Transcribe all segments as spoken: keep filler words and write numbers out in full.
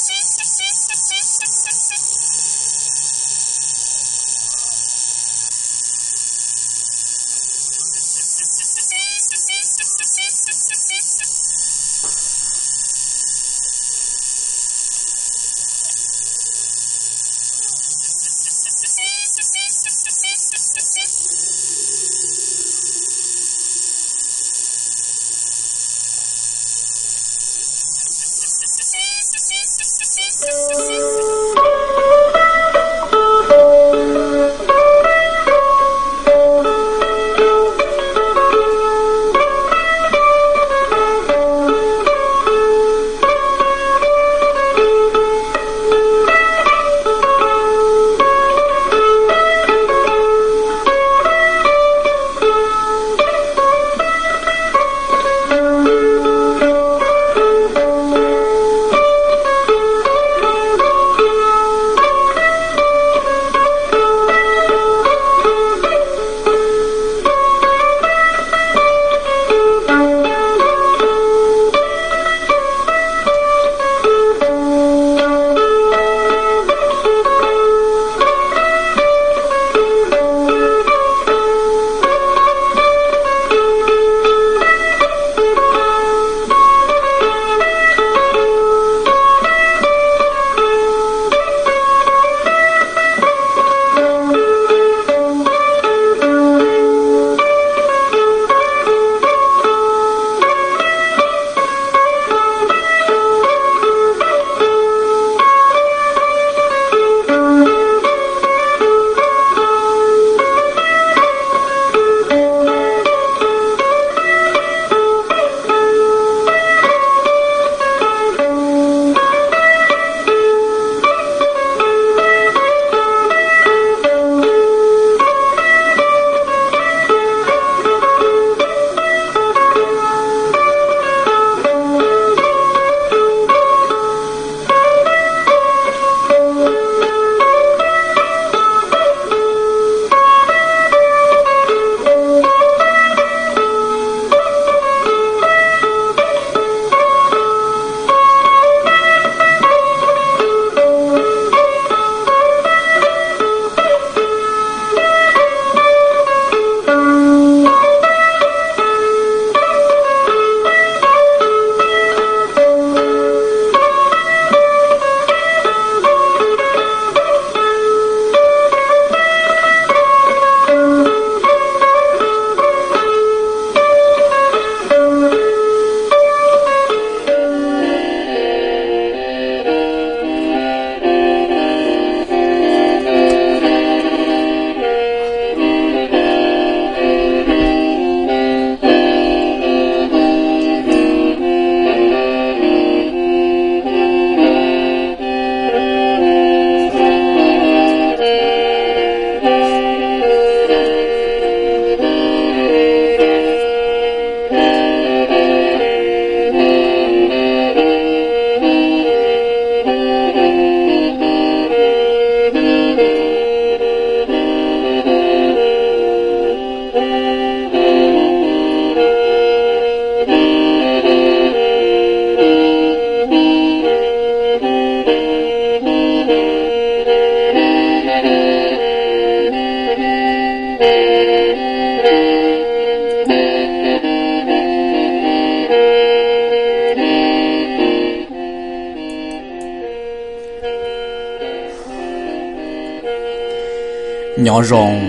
nhỏ rồng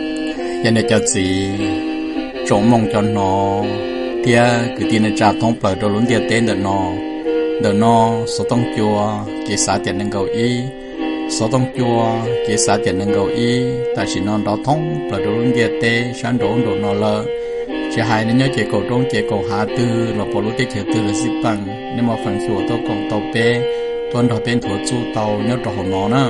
giờ này cho gì trống mong cho nó tia cứ tiền trả thông bờ đồ luôn tia tên được nó được nó số tông chùa cái xã tiền năng cầu ý số tông chùa cái xã tiền năng cầu ý ta chỉ nó đó thông bờ đồ luôn tia tên sáng đồ đồ nó là chỉ hai nên nhớ chỉ cầu trống chỉ cầu hạ tư là bỏ lúa tiết từ là xí bằng nhưng mà phần chùa tôi còn tàu bé tuần đầu bên thua chu tàu nhớ trò nó nữa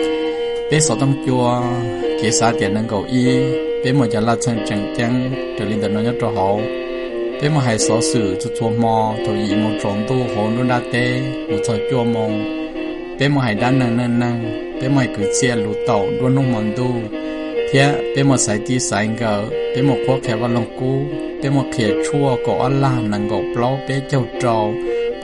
bé số tông chùa cái xã tiền năng cầu ý bé một giờ là chân chân chân trở lên từ nó nhớ trò hậu bé một hai số sự cho chùa mò thôi ý một tròn tu hồn luôn đa tê một thời chùa mong bé một hai đan năng năng năng bé một cứ chia lúa tàu luôn nông mòn tu thế bé một sải tí sải gờ bé một khoác kẹo vào lồng cú bé một khía chua có ăn la năng gạo plau bé châu trâu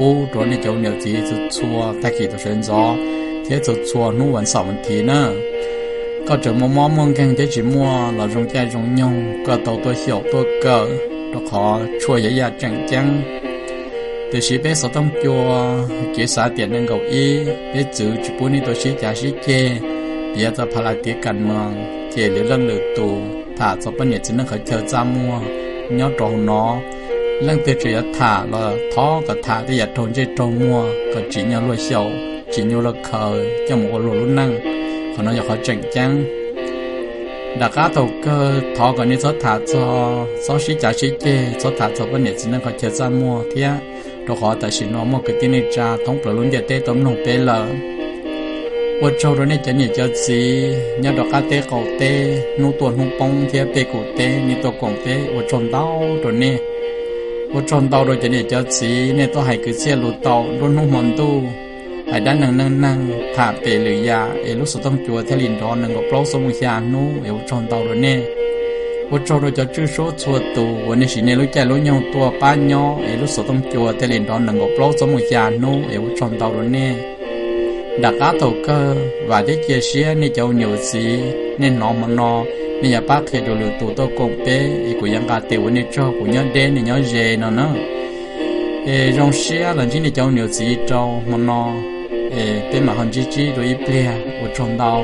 bố rồi nên cháu nhiều gì cho chua ta kỳ tổ sơn gió thế cho chua nu vẫn sáu vấn thì nữa có chỗ mua món món càng thế chỉ mua là rong chai rong nhung có tàu tôi hiểu tôi cỡ đó khó chua dễ dàng chẳng chăng từ khi bé sáu tông chua kế xã tiền năng cầu y bé chữ chỉ bốn đi tôi chỉ trả chỉ chê bây giờ phải là tiếc cần mong chê để lần lượt tù thả cho bên nhật chỉ năng khởi chờ ra mua nhớ trâu nó lần từ chỉ thả là thó cả thả thì giờ thôn chơi trâu mua cả chỉ nhớ lôi sầu chỉ nhớ là khờ cho một lỗ luôn năng còn nó giờ khó chỉnh chăng đã cá đầu cơ thọ còn như số thả cho số sĩ trả sĩ chê số thả cho bên này chỉ nên có chơi ra mua thế đó họ tại chỉ nó mua cái tiền này ra thống bờ luôn địa tê tóm nông tê lờ ô châu đó này cho nhiều cho gì nhớ đó cá tê cầu tê nô tuần hung bông thế tê cổ tê như tôi còn tê ô tròn đau rồi nè ô tròn đau rồi cho nhiều cho gì nè tôi hay cứ xe lụt tàu luôn hung mòn tu hãy đã năng năng năng thả bể lưỡi ya ở lúc số tông chùa theo liền đó năng có bao số già nô ở tròn tàu rồi nè ở tròn rồi cho chữ số chùa tùวันนี้สิเนี่ยรู้ใจรู้nhauตัวป้าnhỏ ở lúc số tông chùa theo liền đó năng có bao số già nô ở tròn tàu rồi nè đã cá tàu cơ và để chia sẻ nên cháu nhiều gì nên nó mà nó nên nhà bác khi đồ lừa tù tôi cũng bé của những cá tiểu này cho của nhau đen này nhau dễ nó nữa rong xe là chỉ để cháu nhiều gì cho mà nó bên mà hơn chỉ chỉ rồi ít bia ở trong đầu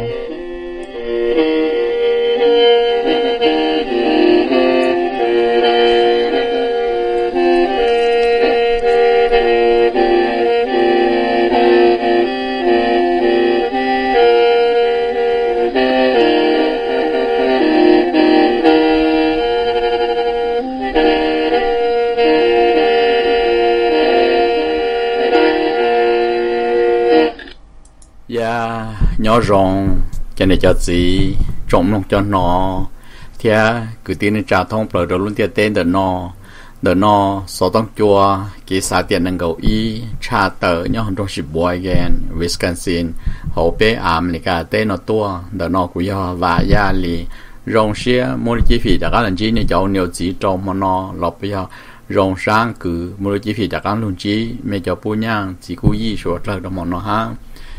nhỏ rong cho nên cho gì trộm lòng cho nó thì cứ tin trả thông bờ đầu luôn tiền tên để nó để nó số tông chùa cái xã tiền năng cầu y trả tờ nhỏ hơn trong ship boy again Wisconsin hậu bé America tên nó tua để nó cũng do và gia lì rong xe mua chi phí đã các lần chi này cháu nhiều gì trong mà nó lọp bây giờ rong sáng cứ mua chi phí đã các lần chi mấy cháu bù nhang chỉ cú y số là đó mà nó ha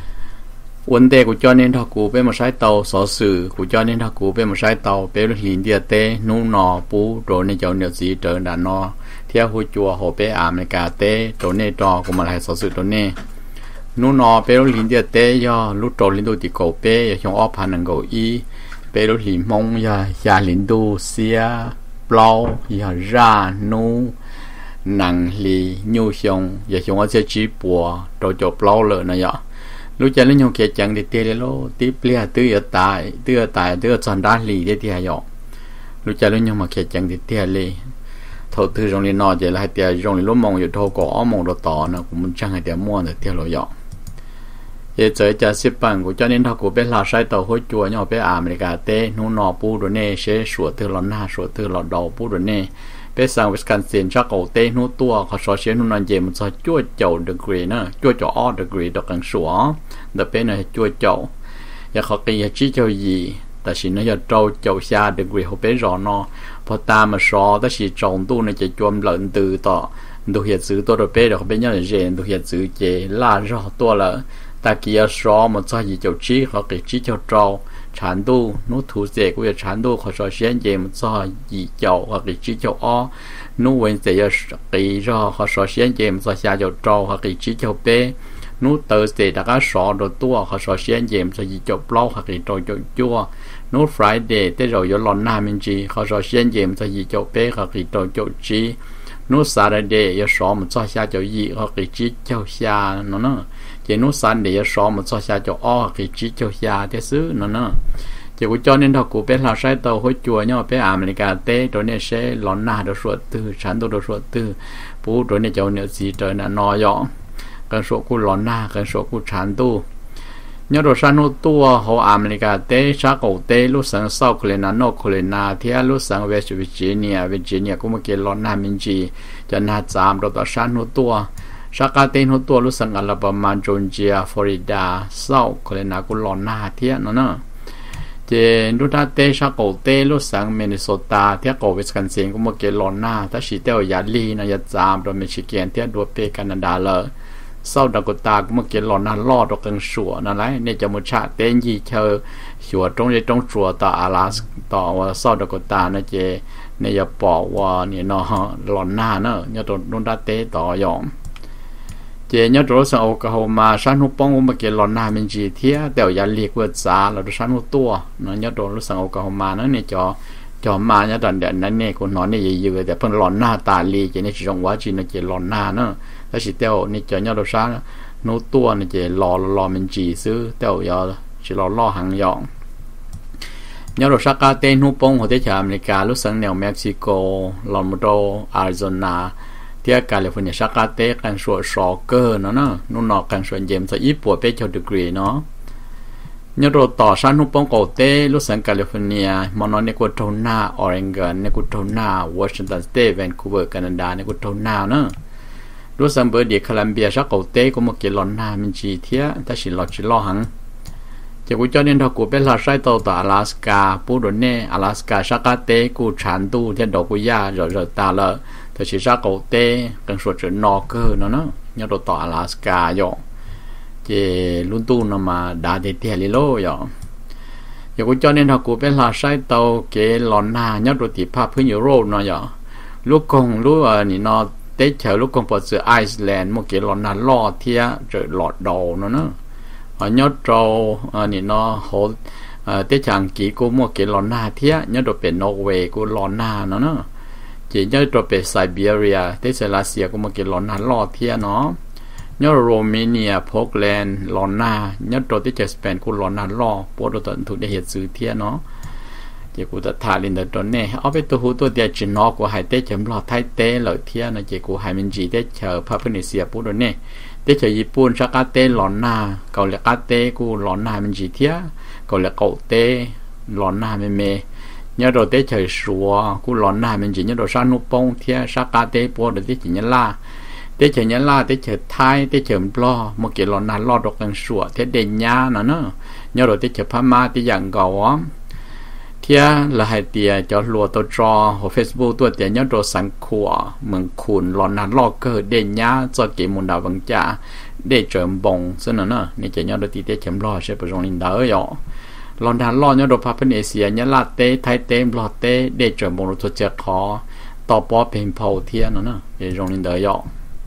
vấn đề của cho nên thằng cụ bên một sai tàu sở sử của cho nên thằng cụ bên một sai tàu bên liền địa tê nung nọ bú rồi nên cháu nhiều gì trở đàn nọ theo hồi chùa hồ bé America tê rồi nên trò của mà lại sở sử rồi nên nung nọ bên liền địa tê do lúc trò liền đôi thì cổ bé trong ốp hành năng cổ y bên liền mông do gia liền đu xia plau do ra nu năng li nhu xong giờ chúng ta sẽ chỉ bùa rồi cho plau lợ này vậy lúc chơi lên nhau kia chẳng để tiền lô tiếp lia tư ở tại tư ở tại tư ở tròn đá lì để tiền dọ lúc chơi lên nhau mà kia chẳng để tiền lì thầu tư trong liền nọ chỉ là hai tiền trong liền lúc mongอยู่thầu có mong đồ tỏ nó cũng muốn chẳng hai tiền mua được tiền lô dọ giờ chơi chơi xếp bằng của cho nên thầu của bên là sai tàu hối chùa nhau bên America tê nô nọ pu rồi nè sẽ sửa từ lon na sửa từ lon đầu pu rồi nè bên sang Wisconsin chắc cổ tê nô tua họ so sánh nô nọ gì một số chua chậu degree nữa chua chậu all degree được càng sửa đặc biệt là chua chậu và họ kia chỉ cho gìแต่สิ่งนั้นจะโจโจชาเด็กวิเขาเป็นรอนอพอตามมาสอแต่สิ่งจงตู้ในจะจวมหลังตือต่อดูเหตุซื้อตัวเราเป็นเราเป็นยังไงเจนดูเหตุซื้อเจล่ารอตัวละแต่กี้สอมันจะยิ่งเจ้าชี้เขาเกิดชี้เจ้าโจฉันตู้นู้ถูเสกวิฉันตู้เขาสอเชียนเจมันจะยิ่งเจ้าเขาเกิดชี้เจ้าอ้อนู้เว้นเสียกีรอเขาสอเชียนเจมันจะชาเจ้าโจเขาเกิดชี้เจ้าเป้นู้เตอร์เสดักสอโดตัวเขาสอเชียนเจมันจะยิ่งเจ้าเปล่าเขาเกิดโจโจจั่วนู้ Friday แต่เราอยู่ลอนน้ามินจีเขาสอเชียนเจมันจะยิ่งเจ้าเป้เขาเกิดโจโจจีนู้ Saturday ยสอมันจะชาเจ้ายี่เขาเกิดชี้เจ้าชาเนาะเนาะเจนู้ Sunday ยสอมันจะชาเจ้าอ้อเขาเกิดชี้เจ้าชาเท่ซื้อเนาะเนาะเจ้ากูจอนี่ถ้ากูเป็นเราใช้ตัวหัวจัวเนี่ยเป็นอเมริกาเต้ตัวนี้ใช้ลอนน้าตัวสวดตื้อฉันตัวตัวสวดตื้อปูตัวนี้เจ้าเนี่ยสีเจอน่ะนอยองกันสวดกูลอนน้ากันสวดกูฉันตู้เนี่ยตัวฉันตัวหัวอเมริกาเต้ชาโกเต้ลูกสังเซาโคเลนาโนโคเลนาเทียลูกสังเวสต์วิร์จิเนียวิร์จิเนียกูมาเกี่ยลอนน้ามินจีจะน่าจามตัวตัวฉันตัวชากาเต้นตัวลูกสังอลาบามาจอร์เจียฟลอริดาเซาโคเลนากูลอนน้าเทียนั่นน่ะยเจนูดาเตชาโกเตลูสังมินนิโซตาเทียโกวิสคันซินก็มาเกลอนหน้าถ้าชีเตลยาลีนายจามโดยมิชิเกนเทียดัวเปแคนาดาเลยเศร้าดากตาก็มาเกลอนหน้ารอดกันชัวนั่นแหละเนี่ยจะมุชาเตนยีเชอชัวตรงนี้ตรงชัวต่ออาลาสต่อว่าเศร้าดากตาเนี่ยเจเนี่ยจะบอกว่าเนี่ยเนาะหลอนหน้าเนาะเนี่ยตัวนูดาเตต่อยอมเจเนี่ยตัวสังโอกาโฮมาชันหุปองมาเกลอนหน้ามันจีเทียเดี๋ยวยาลีกวดซาแล้วตัวชันหุตัวเนาะเนี่ยตัวสังโอกาโฮมานั่นเนี่ยจอจอมาเนี่ยตอนเดี๋ยวนั้นเนี่ยคนนอนเนี่ยเยอะๆแต่เพิ่งหลอนหน้าตาลีเจเนี่ยจงว่าจีเนี่ยเจหลอนหน้าเนาะถ้าสิเตียวนี่เจเนี่ยตัวชันนู้ตัวเนี่ยเจรอรอมันจีซื้อเตียวยอจะรอรอหางยองเนี่ยตัวชักกาเตนุปองของที่อเมริกาลูกสังแนวเม็กซิโกลอนโมโดอาริโซนาเที่ยแคลิฟอร์เนียชักกาเตกันส่วนสอเกอร์เนาะเนาะนู่นนอกกันส่วนเยมสญี่ปุ่นเป็นเจ้าดีกรีเนาะเนี่ยเราต่อชั้นนุปองโกเตลูกสังแคลิฟอร์เนียมอนเนกุโทนาออริกอนเนกุโทนาวอชิงตันสเตทแวนคูเวอร์แคนาดาเนกุโทนาเนาะลูกสังเบอร์ดีโคลัมเบียชักโกเตก็มาเกลอนนามันจีเทียแต่สิลอจิลอหังจะกูจอดเดินทางกูเป็นลาไซโตต่อ阿拉斯加ปูโดเน่阿拉斯加ชักกาเตกูฉันดูที่ดอกกุยาจอจอตาละแต่ชิชักโกเตกันส่วนจุดนอกเกอร์เนาะเนาะเนี่ยเราต่อ阿拉斯加อยู่เจลุนตูนมาดาเดเทียลิโลอยู่จะกูจอดเดินทางกูเป็นลาไซโตเกลอนนาเนี่ยเราติดภาพพื้นยุโรปเนาะอยู่ลูกกงรู้ว่านี่เนาะเตเชอลูกกงปอดเสือไอซ์แลนด์โมเกลอนนาล่อเทียเจอหลอดดอเนาะเนาะở nhớ trâu này nó hỗ tới chẳng kỹ của một cái lon na thế nhớ đồ về Norway của lon na nó nó chỉ nhớ đồ về Siberia tới Siberia của một cái lon na lo thế nó nhớ Romania Poland lon na nhớ đồ tới Spain của lon na lo bộ đồ tận thủ để hiện sự thế nó chỉ của ta thà lên đó này ở bên tôi hú tôi để chỉ nó của hai tế chấm lo thái tế lợi thế nó chỉ của hai mình chỉ để chờ Papua bộ đồ nàyเตเจญี่ปุ่นชักกาเตหลอนหน้าเกาหลีกาเตกูหลอนหน้ามันจีเทียเกาหลีเกาเตหลอนหน้าไม่เมเนี่ยเราเตเจชัวกูหลอนหน้ามันจีเนี่ยเราชานุปงเทียชักกาเตปวดเตเจเนี่ยล่าเตเจเนี่ยล่าเตเจไทยเตเจมปลอเมื่อกี้หลอนหน้าลอดดอกกันชัวเทเดญญาเนาะเนาะเนี่ยเราเตเจพม่าที่อย่างเก่าเทียละให้เตียจะรัวตัวจอหัวเฟซบุ๊กตัวเตียเนี่ยเราสังขัวเมืองขุนหลอนหน้าลอกเกิดเดญญาจะเกี่ยมุนดาวังจ่าđể chấm bông xin nữa nè chỉ nhớ được tí tết chấm lo sẽ phải dùng linh đỡ rồi lon đàn lo nhớ được Papua nhớ là tê thái tê lo tê để chấm bông rồi sẽ khóต่อปอเป็นเผาเทียนเนาะđể dùng linh đỡ rồi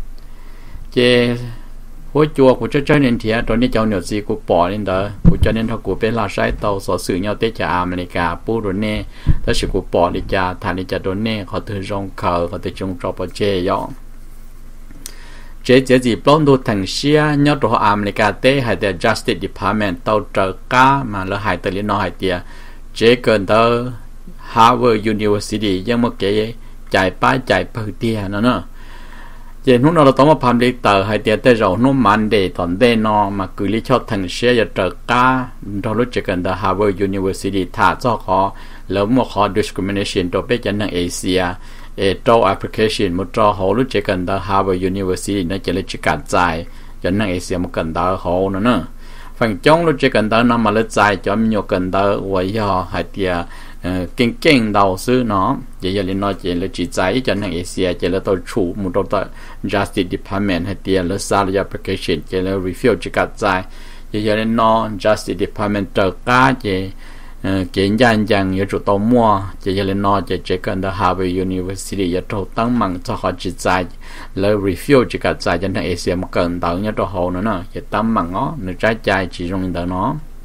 chếหัวจัวกูจะเจ้าเน้นเทียตอนนี้เจ้าเหนือซีกูปอlinh đỡกูจะเน้นถ้ากูเป็นลาใช้เตาสอสื่อเนาะเตจะอเมริกาปูโดเน่ถ้าสิกูปอดิจ่าทานดิจ่าโดเน่เขาถือจงเขาเขาถือจงจอปเจยองเจ๊เจ๊จีปล้นดูทั้งเชียยอดตัวอเมริกาเต้ให้แต่ Justice Department เต้าเจอก้ามาแล้วให้แต่ลิ้นน้อยเดียเจ๊เกินเตอ Harvard University ยังเมื่อกี้จ่ายป้ายจ่ายเพื่อเดียนั่นเนาะเจ๊นุ่นเราต้องมาพันเด็กเตอให้เดียแต่เรานุ่มมันเดตอนเดนอมากุลิชอบทั้งเชียยอดเจอก้าเรารู้จักกันเตอ Harvard University ถ้าเจ้าขอแล้วมั่วขอ discrimination ตัวเป็นยันทางเอเชียเอโต้แอปพลิเคชันมุดจอเขารู้จักกันต่อ Harvard University นั่นจะเลยจัดการใจจนนั่งเอเชียมันกันต่อเขาเนาะเนาะฝั่งจ้องรู้จักกันต่อนั่นมาเลยใจจอมโยกันต่อวัยย่อหายเดียเอ่อเก่งๆเราซื้อเนาะอย่าอย่าเล่นน้อยเจเลยจิตใจจนนั่งเอเชียเจเลยตัวชูมุดตัว Justice Department หายเดียแล้ว Salary Application เจเลย review จัดการใจอย่าอย่าเล่นน้อย Justice Department เจอก้าเจเกี่ยงยันยังอยู่จุดตัวมัวจะยันเลนอจะเจอกันที่ Harvard University ยัดตัวตั้งมั่งจะขอจิตใจแล้ว review จะกระจายจนทั้งเอเชียมาเกินต่างยัดตัวเขาเนาะจะตั้งมั่งอ๋อหนึ่งใจใจจีตรงนี้เนาะ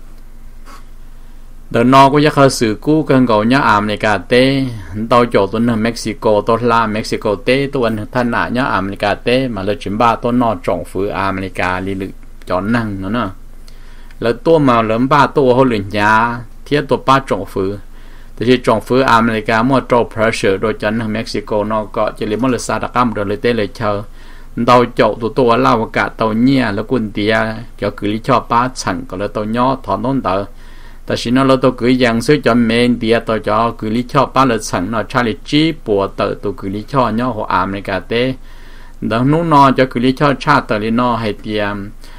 เดินนอก็จะเข้าสื่อกู้กันก่อนเนี่ยอเมริกาเต้ตัวโจตัวนึงเม็กซิโกตัวลาเม็กซิโกเต้ตัวนึงท่านหน้าเนี่ยอเมริกาเต้มาเลยจิมบ้าตัวนอจงฝืออเมริกาลีลึกจอนนั่งเนาะแล้วตัวมาเริ่มบ้าตัวเขาหลุดยาเทียบตัวป้าจงฝือแต่ที่จงฝืออเมริกามั่วโจเพรสเชอร์โดยจันทร์เม็กซิโกนอก็จะเรียกว่าเลซาตะกัมโดยเลยเตเลยเชอตัวโจตัวตัวเล่าอากาศตัวเนี้ยแล้วกุนเตียจะคือลิชอบป้าฉันก็เลยตัวย่อถอนต้นเตอแต่สินะเราตัวคือยังซื้อจอมเมนเดียตัวจะคือลิชอบป้าเลยฉันนอชาลิจีปัวเตอตัวคือลิชอบย่อของอเมริกาเต้ดังนู้นนอจะคือลิชอบชาติตอลินอให้เตรียม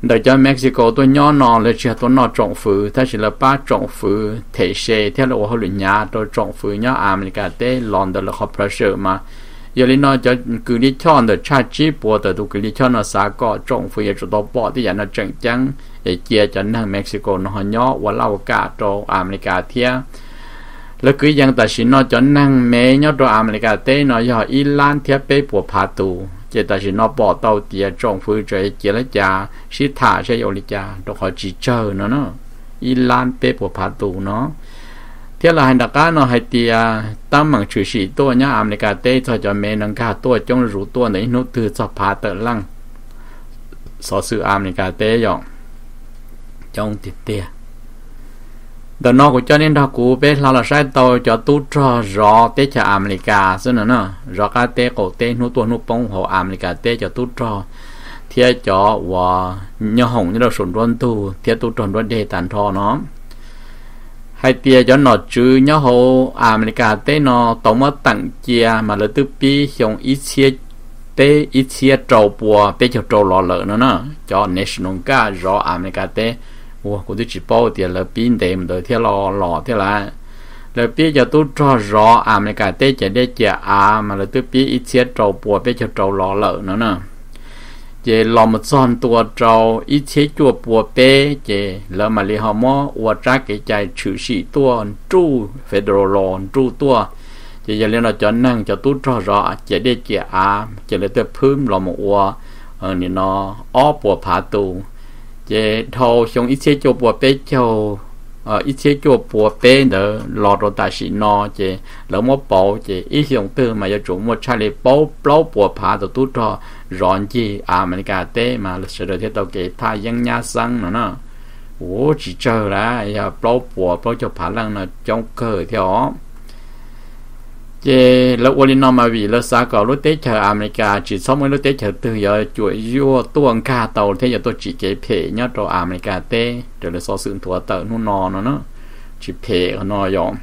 đời cho Mexico tôi nhỏ nọ là chỉ tôi nọ trọng phứ thế chỉ là ba trọng phứ thể chế theo là họ luyện nhà tôi trọng phứ nhỏ America thế London là họ pressure mà giờ lý nó cho cứ đi chọn được cha chỉ bỏ được tôi cứ đi chọn nó sao có trọng phứ giờ tôi bỏ thì giờ nó chẳng chẳng để chia cho năng Mexico nó họ nhỏ và lâu cả cho America thếแล้วก็ยังแต่สินอจนนั่งเมย์ยอดตัวอเมริกาเต้นอยออิหร่านเทียบไปปวดพาตูเจแต่สินอปอเตาเตียจงฟื้นใจเจรจาชิถาใช้โอริจาตัวเขาจีเจอเนาะเนาะอิหร่านไปปวดพาตูเนาะเทียละให้ดักการเนาะให้เตียตั้มมังชื่อสีตัวเนี่ยอเมริกาเต้จะจะเมนังกาตัวจงรู้ตัวในนุตือจะพาเตอลังสอสื่ออเมริกาเต้ยองจงติดเตียเดี๋ยวน้องกูจะเน้นดอกกูเป็นเราละใช้ตัวจะตู้จอรอเตะจากอเมริกาซึ่งนั่นน่ะรอกาเตะกูเตะนู้ตัวนู้ปงหัวอเมริกาเตะจะตู้จอเทียจ่อว่าเนื้อหงนี่เราส่วนร้อนตู้เทียตู้จอร้อนเดตันทอเนาะให้เตียจะหนอจื้อเนื้อหัวอเมริกาเตะเนาะต้องมาตั้งเจียมาเลยตื้อปีส่งอีเชียเตะอีเชียโจปัวเป็นจะโจหล่อเหลือเนาะเนาะจ่อเนชั่นแนลการออเมริกาเตะโอ้กูจะจีบเอาเดี๋ยวเราปีนเต็มเลยที่รอหล่อที่ละเราปีจะตู้จอรออเมริกาเต้จะได้เจ้าอามาเราตู้ปีอีเชียโจปัวเป็นจะโจหล่อเหล่านั้นนะเจลอมซ่อนตัวโจอีเชียจัวปัวเป้เจแล้วมาเลี้ยงมอวัวจักใจชื่อสีตัวจู้เฟเดอรัลจู้ตัวเจจะเลี้ยงเราจะนั่งจะตู้จอรอจะได้เจ้าอาจะเลยตัวพื้นเราหมวัวเออนี่เนาะอ้อปัวผาตูเจทอชงอิเชโจปัวเป้เจ้าเอ่ออิเชโจปัวเป้เดอรอโรตาชินอเจแล้วมอปอเจอีชงตื้อมาจะจุ่มมอชาเลปอปลอปัวผาตัวตู้ทอร้อนจีอเมริกาเต้มาเสด็จเทตัวเกทายังยาซังเนาะเนาะโอ้จีเจอแล้วอย่าปลอปัวปลอจะผาลังเนาะจงเกิดเถอะเจแล้ววันนี้นอมาวีแล้วสากลรถเตะเชออเมริกาจีสองมือรถเตะเชอตื่นยอจ่วยยัวตัวงคาเตาเทียตัวจีเกเพยอตัวอเมริกาเต้เดี๋ยวเราสอสื่อตัวเตอนู่นนอนเนาะจีเพนอยอง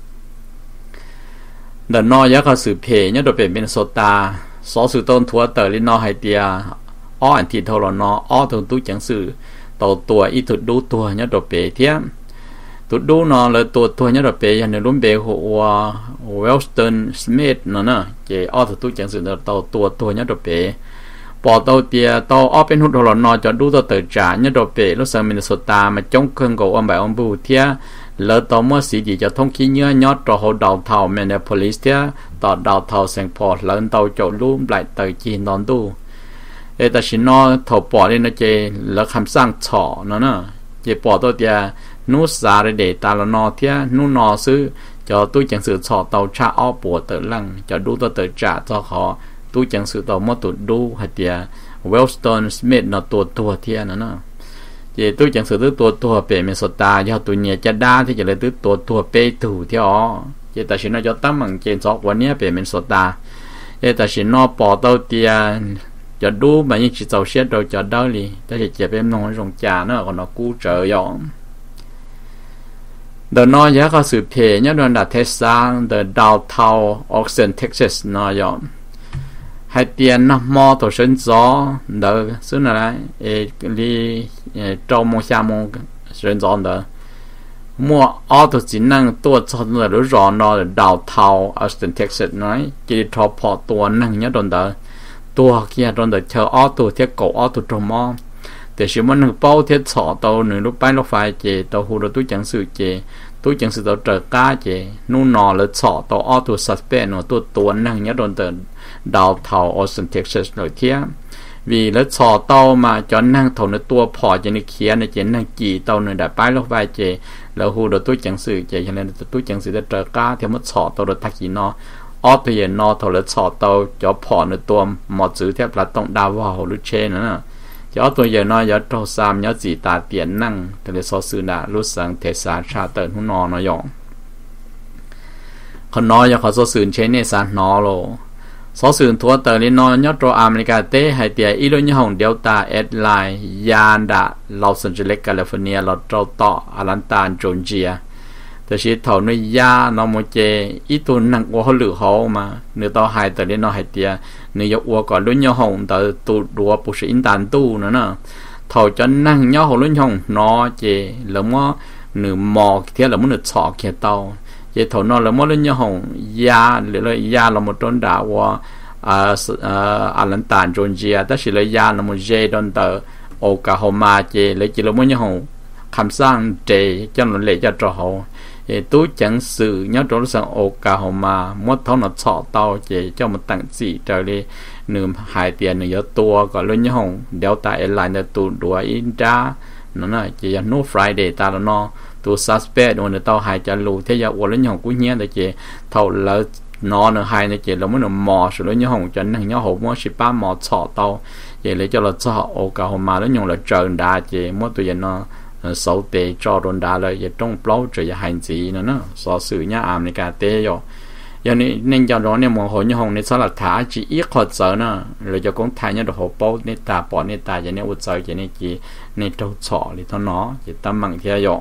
เดินนอยก็สื่อเพยอตัวเป็นเป็นโซตาสอสื่อต้นทัวเตอลินอไฮเตียอ้ออันที่เท่าร์นออ้อตัวตู้จังสื่อตัวตัวอีถุดดูตัวยอตัวเปเทียตัวดูนอเลยตัวตัวนี้เราไปยันในรุ่นเบลหัวเวลสตันสมิธนั่นนะเจออตัวตู้จังสือตัวตัวตัวนี้เราไปพอตัวเตียตัวออเป็นหุ่นหล่อนอจะดูตัวเตอจ่านี้เราไปรู้สึกมินโซตามาจ้องเครื่องกับอันแบบอันบูเทียแล้วตัวเมื่อสีดีจะท่องขี้เนื้อยอดตัวเขาดาวเทาแมนเนโพลิสเทียต่อดาวเทาเซงพอร์ตแล้วตัวโจลุ่มไหลเตอจีนอนดูเอแต่ชินอถอปอเลยนะเจแล้วคำสั่งฉ่อนั่นนะเจปอตัวเตียนู้สาเดตาลนอเทียนู้นอซื้อจะตู้จังสือฉอเตาชาอ้อปวดเตอลังจะดูตัวเตอจ่าจะขอตู้จังสือเตามาตุดดูหัดเดียเวลสตันสมิธนอตัวตัวเทียนั่นนะเจตู้จังสือตัวตัวเปย์เมสตาเจ้าตัวเนี้ยจะได้ที่จะเลยตัวตัวเปย์ถูเที่ยวเจแต่ฉันน่าจะตั้งมังเจนสองวันนี้เปย์เมสตาเจแต่ฉันนอปอเตาเตียจะดูมันยังจิตเจ้าเสียโดยจะได้เลยแต่จะเจ็บเป็นน้องรงจ่าเนอะคนเรากู้เจอยองเดินนอยก็สืบเพยเนี่ยโดนดัดเทสซังเดินดาวเทาออกเซนเท็กซัสนอยอมให้เตียนน้ำมอตัวเส้นจอเดินซึ่งอะไรเอลีเอจอมงชามงเส้นจอเดินมัวออตัวจีนั่งตัวจอเดินหรือรอนอดาวเทาออกเซนเท็กซัสน้อยจีทอพอตัวนั่งเนี่ยโดนเดินตัวเกียโดนเดินเชอออตัวเทียกออตัวจมอแต่ชิมันหนึ่งเป้าเทียสอตัวหนึ่งลูกไปลูกไฟเจตัวหูเราตู้จังสื่อเจตู้จังสื่อตัวเจอก้าเจนู่นนอเลยสอตัวอ้อตัวสัตว์เป็นตัวตัวนั่งเนี้ยโดนเดินดาวเทาออสเซนเท็กซัสหน่อยเทียวีแล้วสอตัวมาจนนั่งถอนในตัวพอจะในเคียในเจนั่งจีตัวหนึ่งได้ไปลูกไฟเจแล้วหูเราตู้จังสื่อเจฉะนั้นตู้จังสื่อจะเจอก้าเทียมันสอตัวเราทักกีนออ้อตัวเย็นนอถอนแล้วสอตัวจะพอในตัวหมดซื้อเทียบรัดต้องดาวว่าหรือเชนนะยอตัวใหญ่น้อยยอโตซามยอจีตาเตียนนั่งแต่เลยซอซื้อน่ะรู้สังเทศาชาเติร์หุ่นนอนอยองคนน้อยยอขอซอซื้อเชนเนสานนอโลซอซื้อทัวเตอร์ลินอยยอตัวอเมริกาเต้ให้เตียอีโรนยองเดลต้าเอดไลน์ยานดาลอสแอนเจลิสแคลิฟอร์เนียลอตโต่ออารันตาจอร์เจียแต่ชีวิตเขาในยานอโมเจอีตัวนั่งวัวเขาหรือเขามาเนื้อต่อหายแต่เล่นนอหายเตียเนื้อยวัวก่อนลุ้นยอหงแต่ตัวรัวปุชอินตันตู้นั่นน่ะ thầu cho năng nhau hồ lớn hồng nó chỉ là mò nửa mò thế là muốn được chọ kia tàu chỉ thầu nó là mò lớn nhau hồng ya là ya là một tròn đảo và à à lần tàn tròn chia đó chỉ là ya là một dây đòn tờ Oklahoma chỉ lấy chỉ là mò nhau hồng cam sang chế cho nó lấy cho trò hậu tôi chẳng sự nhớ trốn sang Oklahoma mất thấu nó chọ tàu chỉ cho một tặng gì trở đi nửa hai tiền nửa tua gọi lên nhớ hồng đeo tại lại là tụ đùa in ra nó là chỉ là no Friday ta là nó tụ suspect rồi tao hai trả lù thế giờ qua lên nhớ hồng cũng nhớ được chỉ thầu là nó nữa hai nữa chỉ là muốn nó mò rồi lên nhớ hồng cho nên nhớ hồng muốn ship ba mò chọ tàu chỉ lấy cho là chọ Oklahoma nó nhung là trơn đa chỉ mất tụi nó số tệ cho đồn đá lời về trong plau trở hành gì nữa nó so sự nhá ảm này cả tê rồi giờ này nên cho đó nên một hồi như hồng này sao là thả chỉ ít khó sợ nữa rồi cho con thay nhá đồ hộp bao nên ta bỏ nên ta giờ này uất sợ giờ này chỉ nên trâu sọ thì thôi nó chỉ tâm bằng theo dõi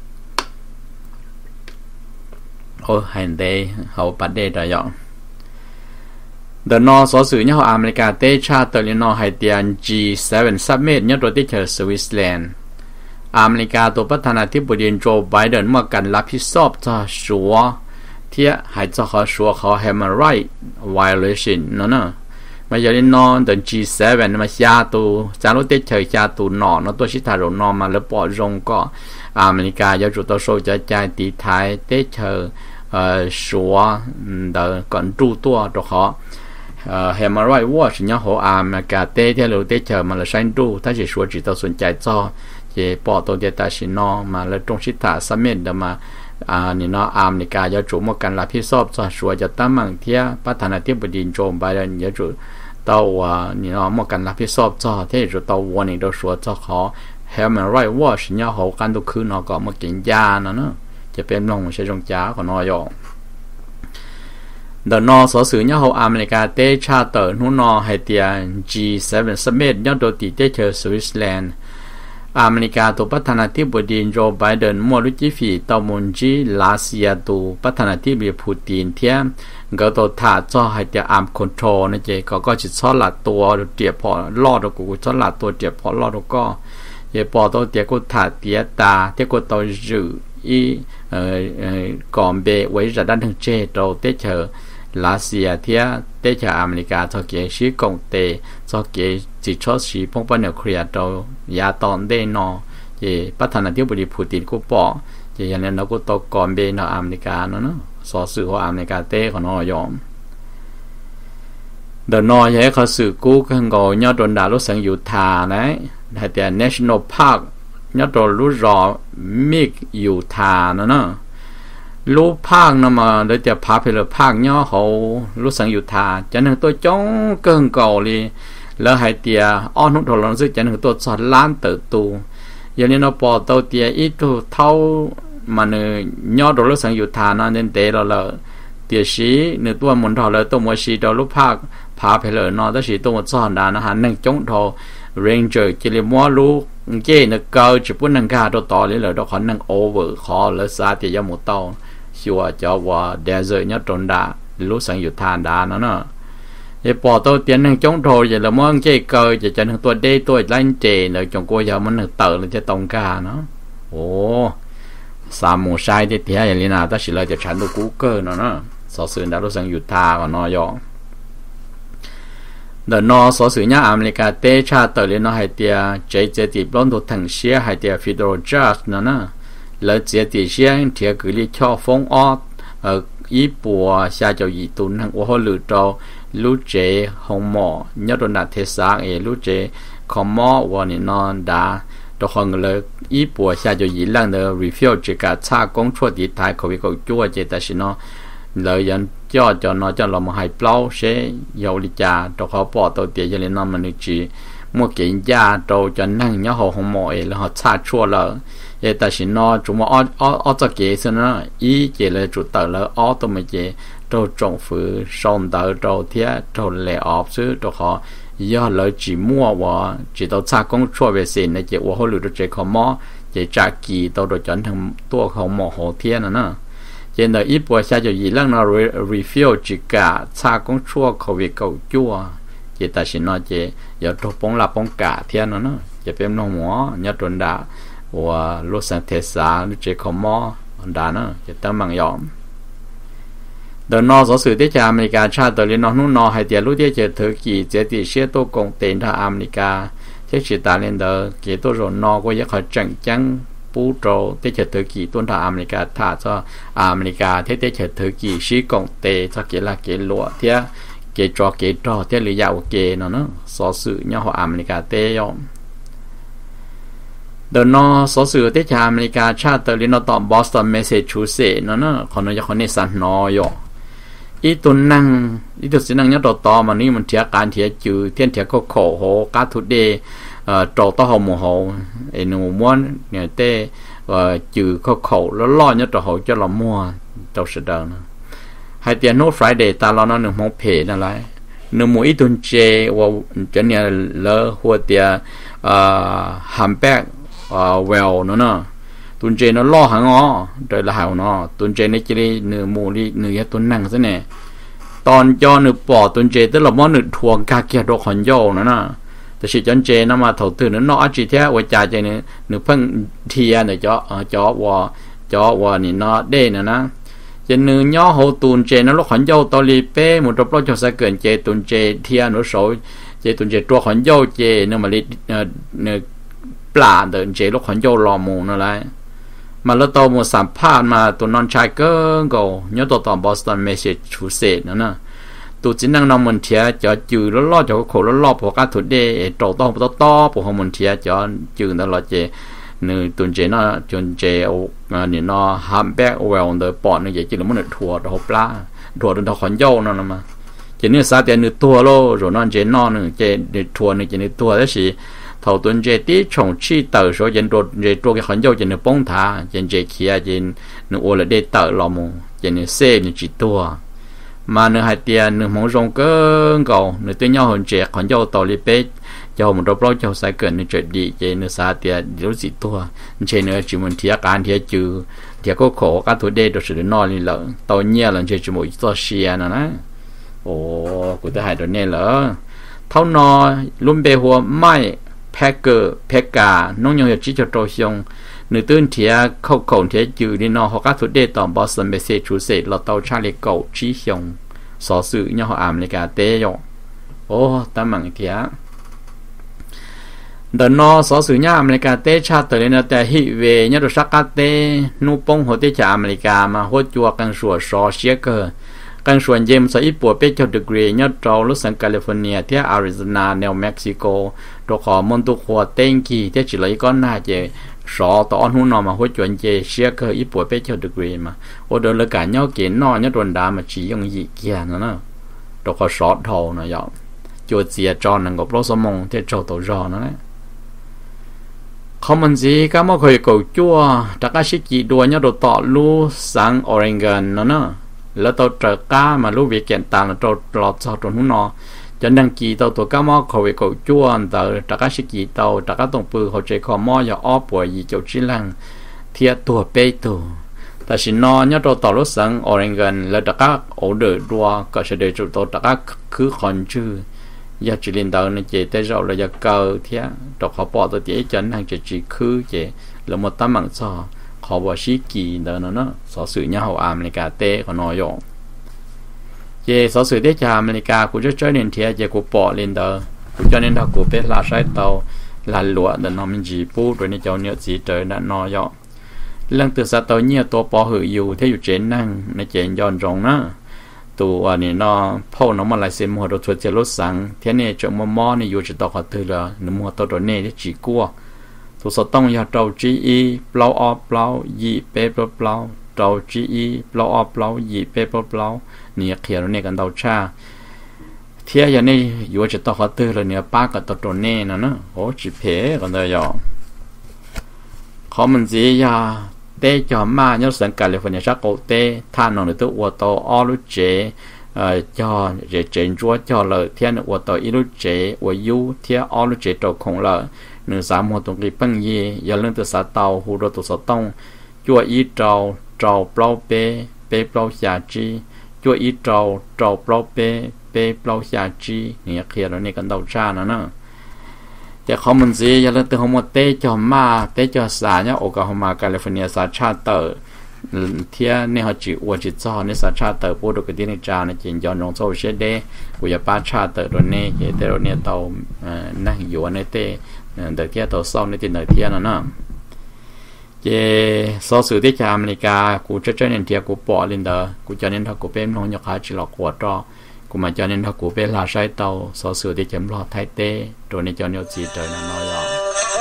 ô hành tê hậu bắt đê rồi dọn the no so sự nhá họ America tê cha tờ liên no hay tiền G seven summit nhá rồi tê chờ Switzerlandอเมริกาตัวประธานาธิบดีโจไบเดนมากันรับผิดชอบต่อชัวเที่ยหายจะขอชัวเขา human right violation นั่นน่ะมาอย่างนี้นอนเดิน G seven มาชาตัวจารุเตเฉยชาตัวนอนตัวชิตาโรนอนมาแล้วปอรงก็อเมริกาจะจุดตัวโซจะใจตีไทยเตเฉยเอ่อชัวเดินก่อนจูตัวตัวเขาเอ่อ human right watch เนี่ยหัวอเมริกาเตเที่ยวเตเฉยมาแล้วใช้ดูถ้าจะชัวจิตตัวสนใจจ่อchỉ bỏตัวเดียตาชินอมาแล้วตรงชิตาสมัยเดิมมาอ่านี่เนาะอเมริกาจะจุ่มกันรับผิดชอบจะชัวจะตั้งมั่งเที่ยประธานาธิบดีโจไบเดนจะจุตัวนี่เนาะมากันรับผิดชอบจะเที่ยจุตัววันนี้เราชัวจะขอ Human Rights Watch เนี่ยเขากันทุกคืนเนาะก็มากินยาเนาะเนาะจะเป็นลงใช้จงจ้าของนอยเดินนอสอสื่อเนี่ยเขาอเมริกาเตชาเตอร์นู่นนอให้เตีย G seven Summit เนี่ยโดยตีเตเชอร์สวิตเซอร์แลนด์อเมริกาตัวประธานาธิบดีโจไบเดนมัวรุจิฟีตอมุนจีลาเซียตัวประธานาธิบดีปูตินเทียมก็ตัวท่าจ่อให้เดียอาร์มคอนโทรลนะเจก็ก็จะชอบหลัดตัวเดียพอลอดกูชอบหลัดตัวเดียพอลอดก็เดี๋ยวพอตัวเดียกูท่าเดียตาเดียกูตัวจืดอีเอ่อเอ่อก่อนเบไว้จะด้านทางเจตัวเตเชอลาเซียเทียเตเชออเมริกาชอบเกี่ยชีกงเตชอบเกี่ยจิตชอบชีพงปนนิวเคลียร์ตัวยาตอนเดนอเจประธานาธิบดีปูตินกูปอเจอย่างนั้นเราก็ตกก่อนเบนอเมริกาเนาะเนาะสอสื่อของอเมริกาเต้ของนอยอมเดนอยังเขาสื่อกู้กันก่อนยอดโดนด่าลูกสังยูทานะแต่แต่ national park ยอดโดนลูกรอมิกยูทาเนาะเนาะลูกภาคนั่นมาเดี๋ยวจะพาไปเลยภาคย่อเขาลูกสังยูทาจะหนึ่งตัวจ้องเกินเก่าเลยแล้วให้เตียอ้อนหุ่นถอดลงซึ่งจะหนึ่งตัวสอดล้านเติบโตอย่างนี้เราปอตัวเตียอีกตัวเท่ามันย่อโดนลูกสังยูทานั่นเด่นเตะเราเลยเตียชีหนึ่งตัวหมุนถอดเลยตัวมัวชีตัวลูกภาคพาไปเลยนอตัวชีตัวสอดดานะฮะหนึ่งจ้องถอเรนเจอร์จิลิมัวลูกเจ้หนึ่งเกอจะพูดหนึ่งกาตัวต่อเลยเลยตัวขอหนึ่งโอเวอร์ขอแล้วซาเตียยมุตโตชัวจะว่าเดซเซอร์เนี่ยตรงดาลูกสังยูทาดานะเนาะจะปอตัวเตียนหนึ่งจ้องโทจะละมั่งเจ้เกอจะจะหนึ่งตัวเด้ตัวไล่เจเลยจงกูจะมันหนึ่งเต๋อเลยจะตรงกาเนาะโอ้สามโมงใช้ที่เทียอย่างนี้นะถ้าสิเราจะฉันตัวกูเกอร์เนาะเนาะสอสื่อดาวลูกสังยูทาก่อนนอยอเดนอสอสื่อเนี่ยอเมริกาเตชาเตอร์เลยเนาะให้เตียเจเจติบล้นตัวถังเชียให้เตียฟิโดรจัสเนาะเนาะแล้วเจติเชียเทียกุลิชอฟงออเอ่ออีปัวชาเจ้าอีตุนทางวัวหรือโตลูเจฮงหมอยอดนาเทสาเอลูเจคอมมอวันนี้นอนดาตัวของเลยอีปัวชาเจ้าอีหลังเดอรีฟิลจิกาชากงชั่วดีไทยเขาวิเคราะห์จั่วเจตชิโนเลยยันจ่อจอนอจอนเรามาให้เปล่าเชยยาวลิจาตัวเขาปอตัวเตียยันเลยนอนมันนึกจีมัวเก่งยาตัวจนนั่งย่อหงหมอเอแล้วเขาชาชั่วเลยเอตชิโนจุมาอ้ออ้ออ้อจะเกศนะอีเจเลยจุดเตอแล้วอ้อตัวไม่เจตัวจงฝืนส่งเตอตัวเทียตัวเล่ออฟซื้อตัวเขาย่อเลยจีมัวว่าจีตัวชากงชั่วเวสินในเจว่าเขาหลุดตัวเจเขาหมอเจจากกีตัวโดยจนทั้งตัวเขาหมอหัวเทียนะนะเจนเดออีปัวชาจะยีเรื่องเรารีฟิลจิกาชากงชั่วเขาวิเกาจั่วเจตชิโนเจอย่าตัวปงลาปงกาเทียนะนะจะเป็นน้องหมอยอดดาว่าลูกสังเทศาลูกเจคอมอดานะจะตั้งมังยอมเดินนอสสื่อที่จะอเมริกาชาติตัวเลี้ยนนู่นนอให้เดียรู้ที่จะถือกี่เจติเชียตัวกงเต็นทางอเมริกาเช่นสิตาเลียนเดอเกี่ยวตัวรนอก็ยังคอยจังจังปูโตที่จะถือกี่ต้นทางอเมริกาถ้าจะอเมริกาที่จะถือกี่ชีกงเตจะเกี่ยวละเกี่ยวลัวเที่ยเกี่ยวจอเกี่ยวจอเที่ยหรือยาวเกี่ยวเนาะเนาะสสื่อเนี่ยของอเมริกาเตยอมเดินนอสสื่อที่จะอเมริกาชาติตัวเลี้ยนต่อบอสตันแมสซาชูเซตส์เนาะเนาะคนนี้คนนี้สันนอยอีตุนนั่งอีตุสินังเนี่ยต่อต่อมันนี่มันเทียการเทียจือเทียนเทียก็โขโหกาทุเดเอ่อโจต่อหมู่โหไอ้หนูม้วนเนี่ยเต้เอ่อจือก็โขแล้วล่อเนี่ยต่อโหจะละมัวเจ้าเสดงให้เตียนโนฟรายเดย์ตาเราเนาะหนึ่งมองเพนั่นแหละหนึ่งหมู่อีตุนเจว่าจะเนี่ยเลอหัวเตียเอ่อฮัมแบกเอ่อเวลเนาะเนาะตุนเจnó lo hàng ngó rồi là hào nó tuầnเจ này chỉ đi nửa mù đi nửa tuần năng thế này ตอนจอหนึ่งปอตุนเจแต่ละมอหนึ่งทวงกาเกียดขอนโยนะนะแต่สิจันเจนะมาถอดตื่นนออาจิเทอวจ่าเจเนี่ยหนึ่งเพิ่งเทียเนี่ยจอจอวอจอวอนี่นอเด้นะนะจะหนึ่งย่อหัวตุนเจนะลูกขอนโยตอลีเป้หมดรอบๆจะสักเกินเจตุนเจเทียหนูโสเจตุนเจตัวขอนโยเจเนี่ยมาลิเนี่ยปลาเดินเจลูกขอนโยรอมูนั่นแหละมาแล้วตัวมัวสัมภาษณ์มาตัวนอนชายเกินก็ย้อนตัวต่อบอสตันแมสซาชูเซตส์นั่นนะตัวจีนังนองมันเทียจะจืดแล้วล่อจะโขแล้วล่อพวกการถุดเดย์โตต้องต่อต่อพวกมันเทียจะจืดตลอดเจนึงตุนเจน่ะจนเจเอาเนี่ยน่ะฮัมแบกเวลเดอร์ปอนนี่จะจืดแล้วมันถั่วดอกปลาถั่วดอกขอนโยนั่นนะมาเจเนี่ยซาเตียนนึกตัวโลโรนอนเจนอนนึงเจถั่วนึงเจนึกตัวแล้วสิถอตุนเจตีชงชีเตอร์โซเจนโดเจตัวกับขอนโยเจนป้องทาเจนเจเขียเจนนึกโอละเดเตอร์ลอมูเจนเซ่นึกจีตัวมาเนื้อหายเตียเนื้อหมองรงเกินเก่าเนื้อตัวเน่าหันเจขอนโยต่อลิเป้เจ้ามันรบล้อเจ้าสายเกินเนื้อเจดีเจเนื้อสาเตียรู้สิตัวเจเนื้อจิมันเทียการเทียจือเทียก็ขอการตัวเดโดสุดนอนี่เหรอตัวเนี่ยหลังเจจิมุยตัวเชียนะนะโอ้กูจะหายตัวเนี่ยเหรอเท่านอลุ่มเบหัวไม่แพกเกอร์แพกกาน้องยังจะชี้จุดโตชงหนึ่งตื่นเทียเข้าโขนเทียจืดนี่นอเขาก็ทุดเดตต่อบอสตันเมสซาชูเซตส์เราเตาชาเลเก่าชี้ชงสอสื่อเนี่ยเขาอเมริกาเตยอโอ้ตามังเทียเดินนอสอสื่อเนี่ยอเมริกาเตชาติเลยนะแต่ฮิเวเนี่ยตัวสักเตนูปงหัวเตจากอเมริกามาหัวจัวกันสัวสอเชียเกอร์กันส่วนเยมส์อีปัวเป็ดเจ้าดีกรีเนี่ยเราลุสันแคลิฟอร์เนียที่อาริโซนาเนวเม็กซิโกตัวขอมอนตุขัวเต็งกีที่จิเลยก็น่าจะสอตอนหุ่นนอมาหัวจวนเจเชียเกอร์อีปัวเป็ดเจ้าดีกรีมาโอเดอร์เลยการเนี่ยเกณฑ์นอเนี่ยโดนด่ามาชี้ยังยี่เกียนะนะตัวขอสอทอนะยอมจวดเสียจอนังกับโลสมองที่เจ้าตัวจอนั่นแหละเขามันสิก็ไม่เคยเก่าจั่วแต่ก็ชิกิดัวเนี่ยตัวต่อลูสังออริเกนนะนะแล้วตัวเจอก้ามาลูกวิกเกนตาแล้วตัวหลอดจอตัวหุ่นนอจนดังกีตัวตัวก้ามอเขาไปเก่าจั่วแต่แต่ก็ชิกิตัวแต่ก็ตรงปืนเขาใจคอมออย่าอ้อป่วยยี่เจ้าชิลังเทียตัวเป้ตัวแต่สินนอเนี่ยตัวต่อลูสังออริเกนแล้วแต่ก็โอเดอร์ดัวก็จะเดือดตัวแต่ก็คือคอนชื่อยาจิลินดาวนี่เจแต่เราเลยจะเกิดเทียดอกเขาปอตัวเจ๊จันทางจะจีคือเจแล้วมาตั้งมังซอเขาบอกชิกีเดินนะสอสื่อเนี่ยเขาอเมริกาเต้เขาน้อยอยู่เจสอสื่อเต้จากอเมริกากูจะเจอเรียนเทียเจกูปอเรียนเดอกูจะเรียนดาวกูเป็นลาใช้เตาลาหลวดเดินน้องมันจีปูโดยในเจ้าเนี่ยจีเจอนั่นน้อยอยู่เรื่องตัวสัตว์ตัวเนี่ยตัวปอหืออยู่ที่อยู่เจนนั่งในเจนย้อนตรงนะตัวนี่เนาะพ่อน้องมาลายเซมัวเราช่วยเจรถสังเทียนี่จะมัวมอนี่อยู่จะต่อขัดเธอละหนุ่มมัวตัวตัวนี่ที่จีกัวตัวสต้องยาเจ้าจีอีเปล่าออเปล่ายีเป๊ะเปล่าเจ้าจีอีเปล่าออเปล่ายีเป๊ะเปล่านี่เขียนเนี่ยกันเดาชาเทียยันนี่อยู่จะต่อขัดเธอละเนี่ยป้ากับตัวตัวนี่นะเนาะโอ้จีเพกันเลยอ่ะเขามันจียาเตจอมาเนี่ยสังกัดเลยคนเนี่ยชักโกเตท่านนอนตัววัวโตอลุเจเอ่อจอเจเจนจัวจอเลยเทียนวัวโตอีลุเจวัวยูเทียอลุเจโตคงเลยหนึ่งสามหัวตรงกีปังยีอย่าเรื่องตัวสาเตาหูรตัวสต้องจัวอีเจ้าเจ้าเปล่าเปเปเปล่าชาจีจัวอีเจ้าเจ้าเปล่าเปเปเปล่าชาจีเนี่ยเคลียร์แล้วเนี่ยกันเดาชานะเนาะเจแต่เขามันสิยังเลือกตัวเขามาเตะจอมมาเตะจอสายเนี่ยโอกาสเขามาแคลิฟอร์เนียสาชาเตอร์เทียเนี่ยเขาจีอวดจีจ่อเนี่ยสาชาเตอร์พูดกับที่ในจาเนี่ยจีนย้อนลงโซเชียลเดย์กูจะป้าชาเตอร์ตัวนี้เจเตอร์เนี่ยเตานั่งอยู่ในเตะเด็กเทียเตาเศร้าในจีนเด็กเทียนั่นน่ะเจสอสื่อที่จากอเมริกากูจะเจอเนี่ยเทียกูปอลินเดอร์กูจะเนี่ยถ้ากูเป็นน้องยกขาจีหลอกหัวจอกูมาจะเนี่ยถ้ากูเป็นลาใช้เตาสอสื่อที่จำลอดไทยเตะตัวนี้จะเนี่ยจีเตอร์นั่นน้อยอ่ะ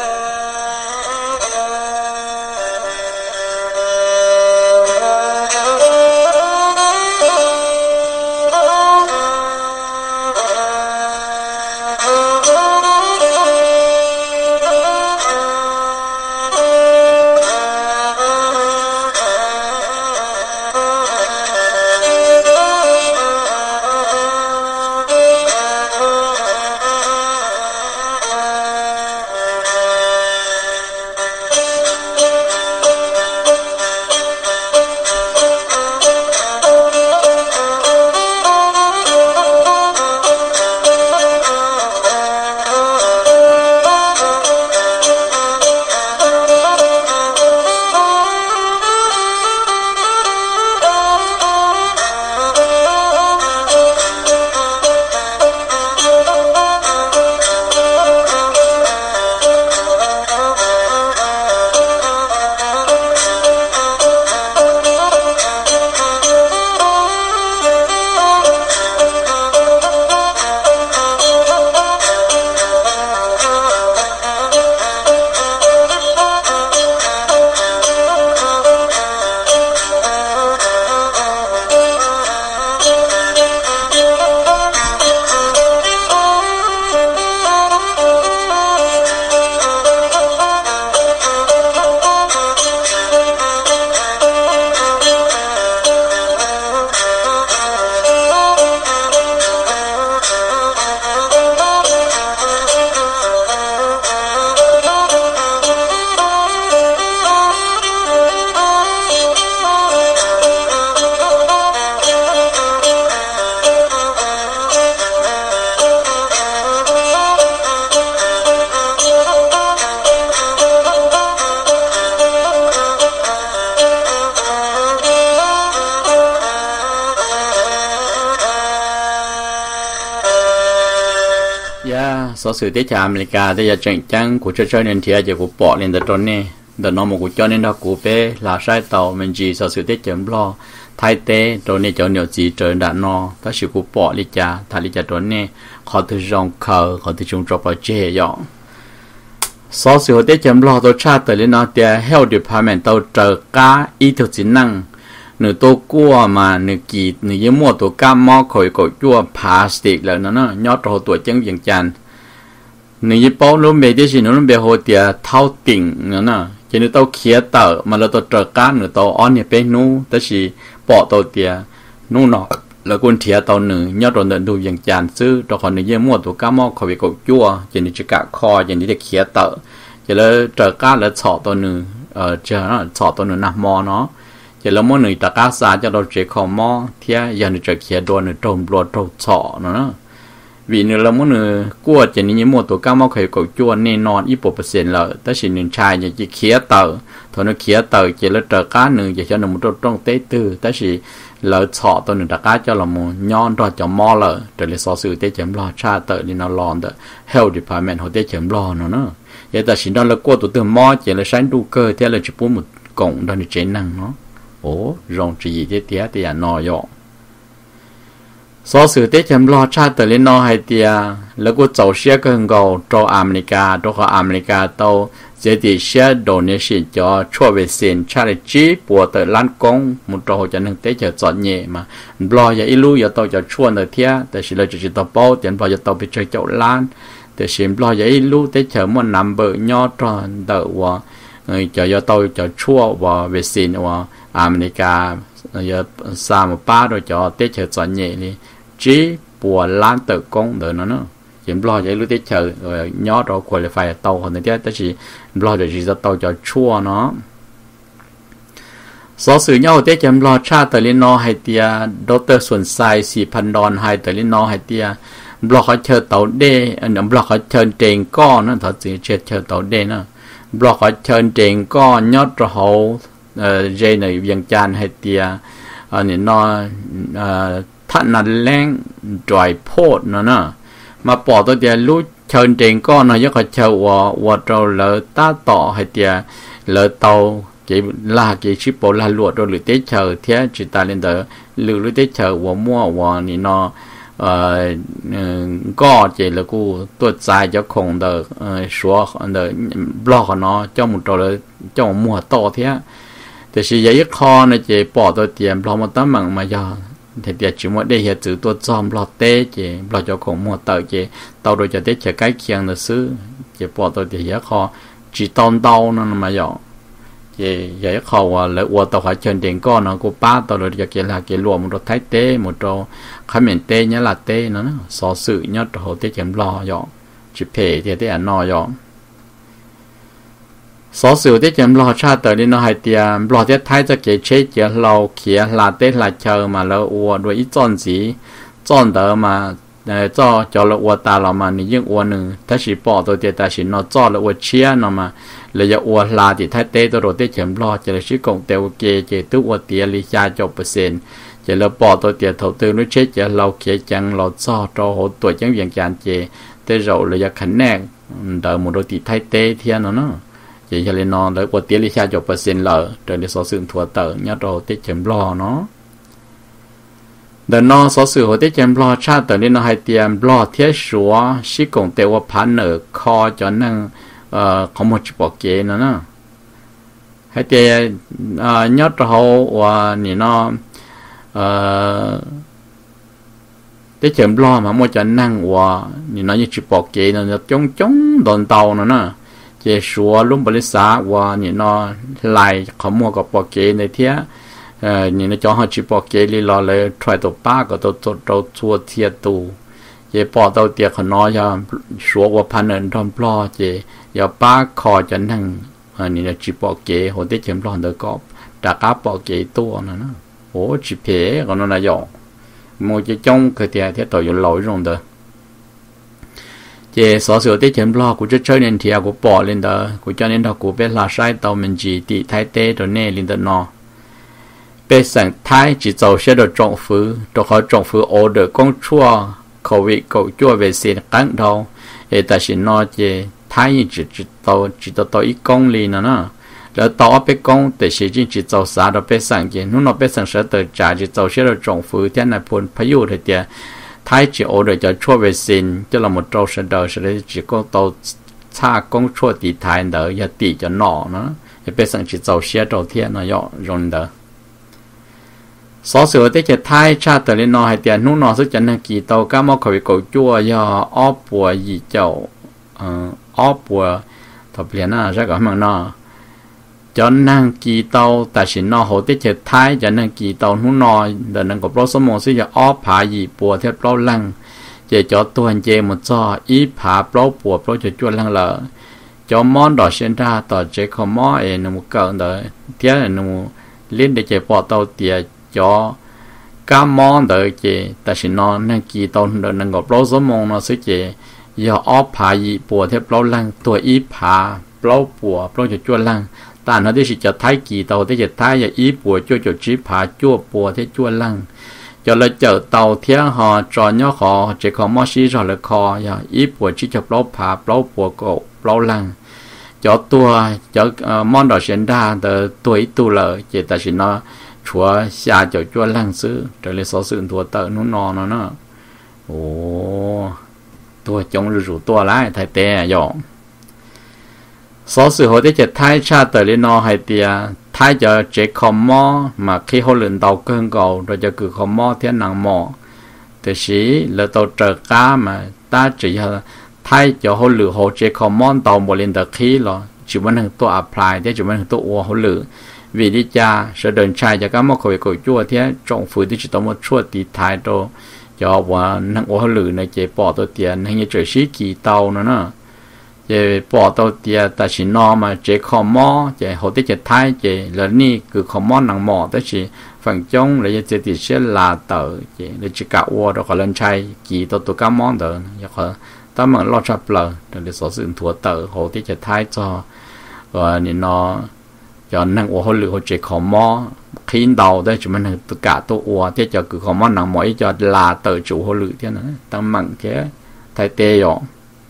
สอสื่อที่จากอเมริกาที่จะจังจังกูจะช่วยเงินเทียจะกูปอเล่นแต่ตอนนี้เดินน้องมากูจอเล่นดอกกูเป้ลาใช้เตามันจีสอสื่อที่เจิมรอไทยเต้ตัวนี้จะเหนียวจีเจอด่านนอถ้าสิกูปอลิจ่าถ้าลิจ่าตัวนี้ขอถือจงเขาขอถือจงจบเจยองสอสื่อที่เจิมรอตัวชาติแต่เล่นนอเตีย health department ตัวเจอก้าอีทุกสินั่งหนึ่งตัวกั้วมาหนึ่งกีหนึ่งยี่มั่วตัวก้ามมอคอยกดยั่วพลาสติกแล้วนั่นเนาะยอดตัวตัวจังอย่างจันหนึ่งยี่ป้อลุ้มเบที่สิหนึ่งลุ้มเบโฮเตียเท่าติ่งนั่นน่ะจะนึกตัวเขียเตอมาแล้วตัวเจอก้านหนึ่งตัวอ้อนเนี่ยเป็นนู้แต่สิปอตัวเตียนู้นเนาะแล้วกุนเทียตัวหนึ่งยอดตัวเดินดูอย่างจันซื้อตัวคนหนึ่งยี่มั่วตัวก้ามมอคอยกดยั่วจะนึกจะกะคอจะนึกจะเขียเตอจะแล้วเจอก้านแล้วฉอตัวหนึ่งเออเจอเนาะฉอตัวหนึ่งหน้ามอเนาะจะแล้วมั่วหนึ่งตะก้าสาจะเราเจอคอมอเทียยันจะเขียตัวหนึ่งตรงบลอดตรงฉอเนาะvì nữa là muốn nữa qua chỉ những một tổ cao máu khởi cầu chua nên non ít bộ percent là tất nhiên những trai những chỉ khía tờ thôi nó khía tờ chỉ là trở cá nữa chỉ cho nó một trong tế tư tất nhiên là chọ tôi nữa đã cá cho là một nhon rồi cho mò là trở lại so sự tế chấm lo cha tờ thì nó lòn đó health department họ tế chấm lo nó nữa vậy ta chỉ đó là qua tổ từ mò chỉ là sáng đủ cơ thế là chỉ bố một cổng đó là chế năng nó ố rong chỉ gì thế thế thì à nò dọสอสื่อเตจำรอชาติเลนอไฮเตียแล้วก็เจ้าเชียก็เงาโตอเมริกาโตของอเมริกาโตเจดีเชียโดเนชินจอชั่วเวสินชาลิจีปัวเตอล้านกงมุนโตจะนึงเตจะจอดเย่มาบลออย่าอิลูอย่าโตจะชั่วเนเทียแต่สิเราจะจิตโตโป้เตียนพอจะโตไปเจอเจ้าล้านแต่สิบลออย่าอิลูเตจะมันนำเบอร์ย่อตอนเดอว่าจะอย่าโตจะชั่วว่าเวสินว่าอเมริกาอย่าสามป้าโดยจะเตจะจอดเย่เลยจีปัวล้านเตะกงเดินนั่นเนาะchỉ lo vậy lúc đấy chờ rồi nhớ rồi quay lại phải tàu hơn nữa tới chỉ lo rồi chỉ ra tàu cho chua nó số sự nhau tới chấm lo cha tới lên nó hay tia doctor xuân saiสี่พันดอนhay tới lên nó hay tia บล็อกเขาเชิญเต่าเด้อันนั้นบล็อกเขาเชิญเจงก้อนนั่นเขาจะเชิญเชิญเต่าเด้นะบล็อกเขาเชิญเจงก้อนยอดเขาเอ่อเจในเวียงจันทร์ให้เตียอันนี้นอเอ่อท่านนั่นแรงดอยโพดนะนะมาปอตัวเดียรู้เชิญเจงก้อนนะยกเขาเชิญว่าว่าเราเลอตาต่อให้เตียเลอเตาcái là cái ship bộ là luộc rồi lưỡi tết chờ thế chỉ ta lên đó lưỡi lưỡi tết chờ và mua và ni nó có chỉ là cô tuột dài cho không được số được block nó cho một trò là cho một mua to thế thì chỉ giấy kho này chỉ bỏตัวtiền block một tấm bằng mà giờ thì tiền chỉ một đây hiện chữ tuột zom block tết chỉ block cho không mua tờ chỉ tàu rồi cho tết chờ cái kiêng là xứ chỉ bỏตัวtiền giấy kho chỉ tòn tàu nó mà giờ vậy vậy họ là qua tàu phải trên điện con nó có ba tàu rồi cái là cái luồng một đôi thái tê một đôi khai miền tê nhá là tê nó xóa sự nhá hồ tê chém lo dọn chỉ phê thì tê ăn no dọn xóa sự tê chém lo cha tới đi nó hay tiền lo tê thái cho cái chế cái lâu kia là tê là chờ mà là qua đôi ít chọn gì chọn đỡ mà cho cho là qua ta là mà những qua nữa ta chỉ bỏ tôi thì ta chỉ nó cho là qua chia nó mà là giờ qua là thì thái tê tôi rồi tê chém lo chỉ là chỉ cộng tiêu kê chỉ tứ qua tiền lý cha cho percent chỉ là bỏ tôi thì đầu tư nó chết chỉ lâu kia chẳng lo cho cho hỗ tuổi chẳng viện chẳng chỉ tê rồi là giờ khánh nè đợi một đôi thì thái tê thiên nó nó chỉ cho nên nó đợi qua tiền lý cha cho percent lợ rồi để số sự thua tờ nhớ rồi tê chém lo nó đợt nó số sự hồi tết chém lo cha tới nên nó hay tiền lo thiết số sĩ công tiêu và phán ở kho cho nên có một chút bỏ kế nữa nè hay tiền nhớ rồi và nhìn nó tết chém lo mà mua cho năng và nhìn nó như chút bỏ kế nó chống chống đòn tàu nữa nè chế số luôn bật xã và nhìn nó lại có mua cái bỏ kế này thế nhìn nó cho họ chỉ bỏ cái li loเลยทรายตัวป้าก็ตัวตัวตัวชัวเทียตูเย่ปอตัวเตียขน้อยจะชัวว่าพันเอินทอมปลอเย่อย่าป้าคอจะนั่งนี่นะchỉ bỏ cáiหัวเตี้ยเข็มปลอเด็กก็ตะก้าbỏ cáiตัวนั่นนะโอ้chỉเพะก็นั่นนะยองมัวจะจ้องคือเตียเทียตัวอยู่ลอยลงเด้อเย่สอเสือเตี้ยเข็มปลอกูจะเชิญเนียนเทียกูปอเล่นเด้อกูจะเนียนถ้ากูเป็นลาใช้ตัวมันจีตีไทยเต้ตัวเน่ลินเด้อนอ被省太只走些的政府，都和政府 order 工作，口味狗做卫生干头，诶，但是那些太一直只到只到到一公里呢呢，แล้วต่อไปกงแต่สิ่งที่จะสาเราไปสั่งกินนู่นเราไปสั่งเสด็จจ่าจะ走些的政府ที่นายพลพยุทธ์เดียท้ายจะ order จะช่วยเวสินจะเราหมดเราเสด็จเสด็จจะก็ต่อชากงช่วยตีท้ายเด้ออย่าตีจะหนอนะไปสั่งจะ走些เราเที่ยนายยงเด้อสอเสือที่จะท้ายชาติเลยนอให้เตียนนู่นนอซึ่งจะนั่งกี่โตก้ามอขวิโกจั่วยาอ้อปัวยี่เจ้าเอ่ออ้อปัวถ้าเปลี่ยนหน้าใช่ก็มั่งนอจะนั่งกี่โตแต่สินนอโหที่จะท้ายจะนั่งกี่โตนู่นนอเดินนั่งกับรถสมองซึ่งจะอ้อผายี่ปัวเทียบเล่าลังเจจอตัวเจหมดจ่ออีผาเปล่าปัวเปล่าจะจวนลังเลยจอมอนดอกเชนดาต่อเจคอมอเอ็นมุกเกินเดอเทียนนุเล่นได้เจปอเตาเตียcho cá món đợi chị ta chỉ nó năng kỳ tôn đợi năng gặp lâu số mong nó sẽ chị do ốp phá gì bùa theo lâu lăng tuổi ít phá lâu bùa lâu cho chua lăng ta nó đi chỉ cho thái kỳ tàu thế chỉ thái và ít bùa cho cho chỉ phá chua bùa theo chua lăng cho là chợ tàu thiên họ trò nhớ họ chỉ có món xí rồi là kho và ít bùa chỉ cho lâu phá lâu bùa cổ lâu lăng cho tua cho món đồ sinh ra từ tuổi tu lợi chị ta chỉ nó chúa xa cho chúa lăng sư trở lại số sự thua tợ nó nò nó nó ồ tua chống rủ tua lại thay tè dọn số sự hồi tới chết thái cha tờ lên nó hay tìa thái cho chế khom mò mà khi họ luyện tàu cơn cầu rồi cho cứ khom mò thiên năng mò thì sĩ là tàu trở cá mà ta chỉ là thái cho họ lựa họ chế khom mò tàu một lên tờ khí rồi chỉ muốn hàngตัว apply แต่chỉ muốn hàngตัวhọ lựa vì đi cha sẽ đơn trai cho các mốc khởi cổ chua thế trọng phụ thì chỉ tao một chua tí thái đồ cho và năng ô lử này chế bỏ tôi tiền hay như trời xí kỳ tàu nữa nè về bỏ tàu tiền ta chỉ nó mà chế khó mò chế hậu tiết chế thái chế là ni cứ khó mò nặng mò tới chỉ phần trong là chế thì sẽ là tờ chế để chỉ cả ô đó có lên trai chỉ tàu tàu cá món đó giờ có ta mà lo chập lờ để số sự thua tờ hậu tiết chế thái cho và nên nó cho năng ô hậu lửa chế khó mò khi đầu đây chúng mình tất cả tàu ô tiết cho cứ khó mò nặng mò cho là tờ chủ hậu lửa thế này ta mặn cái thay tê rồi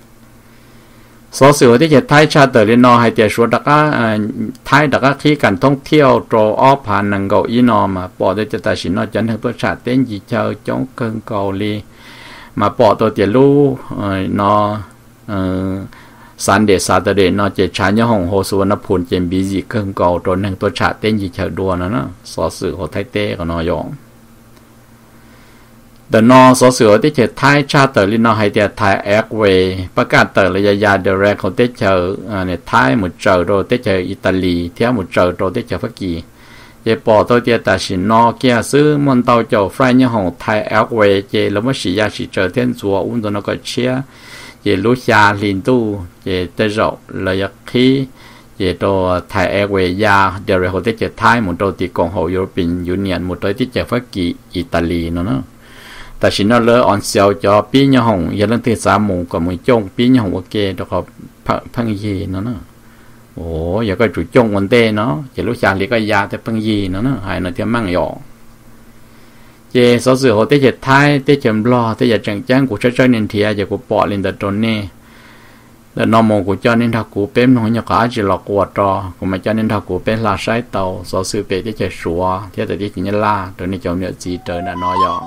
số sựที่จะท้ายชาติเรื่องนอให้เดี๋ยวชัวดักอ่ะท้ายดักอ่ะที่การท่องเที่ยวโตออผ่านนังเกาอีนอมาปอได้จะตัดสินนอจันทร์ประชาเต้นยีเจ้าจ้องเกินเกาหลีมาปอตัวเดี๋ยวรู้นอสันเดชซาตเดนอเจชายหงโฮสุวรรณภูมิเจมบีจีเกินเกาตัวนังตัวชาเต้นยีเจ้าดัวนะนะสอสื่อของไทยเต้กับนอยองเดินนอสอสือที่เจท้ายชาติเตอร์ลินอให้เดียท้ายแอคเวย์ประกาศเตอร์ระยะยาวเดรกเขาเตเจอเนี่ยท้ายหมดเจอโดเตเจออิตาลีเที่ยวหมดเจอโดเตเจอฟักกี้เจปอตัวเดียแต่สินนอเกียซื้อมันเตาเจ้าไฟเนี่ยของไทยแอคเวย์เจแล้วมันสียาสีเจอเทียนจัวอุ้นตัวนั้นก็เชียเจลุชาลินตู้เจเตเจอระยะคีเจตัวไทยแอคเวย์ยาเดรกเขาเตเจท้ายหมดตัวตีกองหอยุโรปีนยูเนียนหมดตัวที่เจอฟักกี้อิตาลีเนาะแต่ฉันน่ะเลยอ่อนเสียวจอปีนยหงยันเรื่องที่สามหมู่กับมือจงปีนยหงโอเคแล้วก็พังยีเนาะเนาะโอ้ยก็จุดจงวันเต้เนาะจะรู้ชาลีก็ยาแต่พังยีเนาะเนาะหายเนาะที่มั่งหยอกเจสอสื่อเขาเตจะท้ายเตจะรอเตจะจังจังกูช่วยๆนินเทียจะกูปอลินแต่ตนนี่แล้วน้องโมกูเจ้านินทักกูเป็นน้องยากาจะหลอกกวดรอกูมาเจ้านินทักกูเป็นลาใช้เตาสอสื่อเปที่จะชัวเที่ยวแต่ที่กินยาลาตัวนี้เจ้าเนี่ยจีเตอร์น่ะน้อยหยอก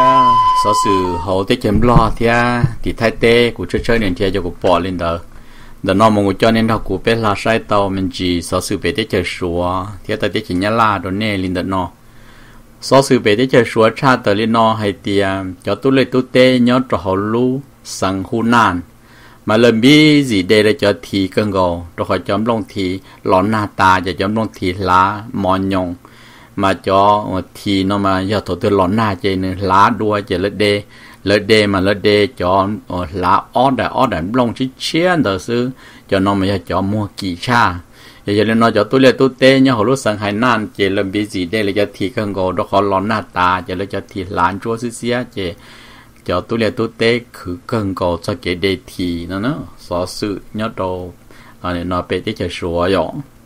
สื่อเขาได้เจ็มรอที่ที่ไทยเต้กูช่วยๆเนี่ยที่จะกูปอลินเดอร์ đợt nó một cho nên thằng cụ bé là sai tàu mình chỉ số sự bé để chơi sủa thì tại để chỉ nhá la đồ nè linh đợt nó số sự bé để chơi sủa cha tới linh nó hay tiề cho tôi lấy tôi tê nhớ cho họ lu sang hu nan mà lần bi gì đây là cho thì cơn gò rồi họ chấm lông thì lon na ta và chấm lông thì lá mòn nhông mà cho thì nó mà giờ tôi tôi lon na chơi nữa lá đua chơi lên đê lên đê mà lên đê cho lá ót đã ót đã lông chỉ chiến đó sư cho nó mà giờ cho mua kỳ cha giờ lên nó cho tôi lấy tôi tê nhá họ lúc sang hải nan chơi lần bi gì đây là cho thì cơn gò rồi họ lon na ta chơi lên cho thì lá chúa xí xí chơi cho tôi lấy tôi tê cứ cần có cho cái đề thi nó nó so sự nhớ đồ à nó bé tí chơi sủa vậy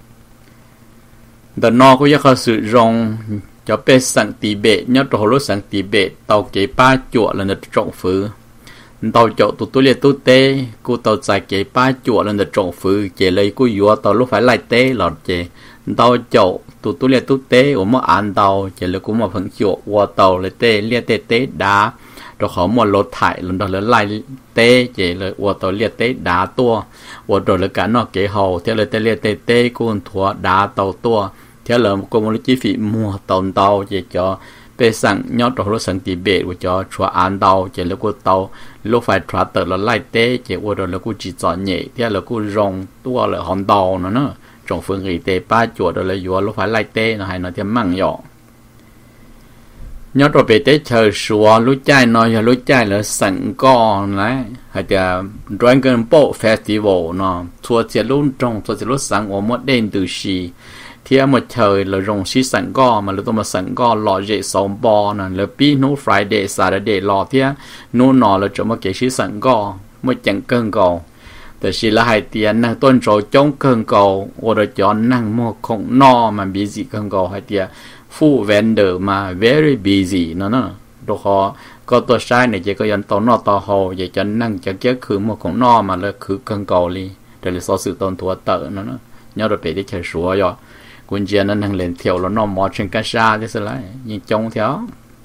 đợt nó cũng có sự rong cho bé sang tì bệ nhớ đồ lúc sang tì bệ tàu cái ba chuột là được trộn phứ tàu chỗ tụi tôi lấy tôi tê cô tàu chạy cái ba chuột là được trộn phứ chỉ lấy cô vua tàu lúc phải lại tê lọt chỉ tàu chỗ tụi tôi lấy tôi tê ở một ăn tàu chỉ lấy cũng một phần chuột qua tàu lấy tê lấy tê tê đá rồi họ mua lột thải lần đó là lại tê chỉ là qua tàu liệt tê đá tua qua rồi là cả nó kế hậu theo là tê liệt tê tê con thua đá tàu tua theo là một công chi phí mua tàu tàu chỉ cho về sẵn nhớ rồi lúc sẵn tỷ bệ của cho chùa an tàu chỉ là của tàu lúc phải trả tờ là lại tê chỉ qua rồi là của chỉ chọn nhẹ theo là của rong tua là hòn tàu nó nữa trong phương nghị tê ba chùa rồi là vừa lúc phải lại tê nó hay nó thêm măng nhỏ nhớ rồi về tới chờ sủa lúa chai nói là lúa chai là sẵn con đấy hay là Dragon Boat Festival nó thua chỉ luôn trong thua chỉ lúc sẵn ở một đêm từ xì thì một thời là rồng xí sẵn con mà lúc tôi mà sẵn con lọ dễ sống bò nè là pi nô Friday Saturday lọ thì nô nọ là chỗ mà cái xí sẵn con một chẳng cơn cầuแต่สิละให้เตียนนั่งต้นโจจ้องเครื่องเก่าโอดจอนนั่งมัวคงนอมันบีซีเครื่องเก่าให้เตียฟู่เวนเดอร์มา very busy เนาะเนาะดูเขาก็ตัวใช้เนี่ยจะก็ยันต่อนอต่อหอจะจะนั่งจะเกี่ยคือมัวคงนอมาเลยคือเครื่องเก่าเลยแต่เลยซอสื่อต้นตัวเตอเนาะเนาะย้อนไปได้เฉยชัวย่อกุญเจียนั้นนั่งเล่นเที่ยวแล้วนอมอเชงกาชาได้สิละยิงจงเที่ยว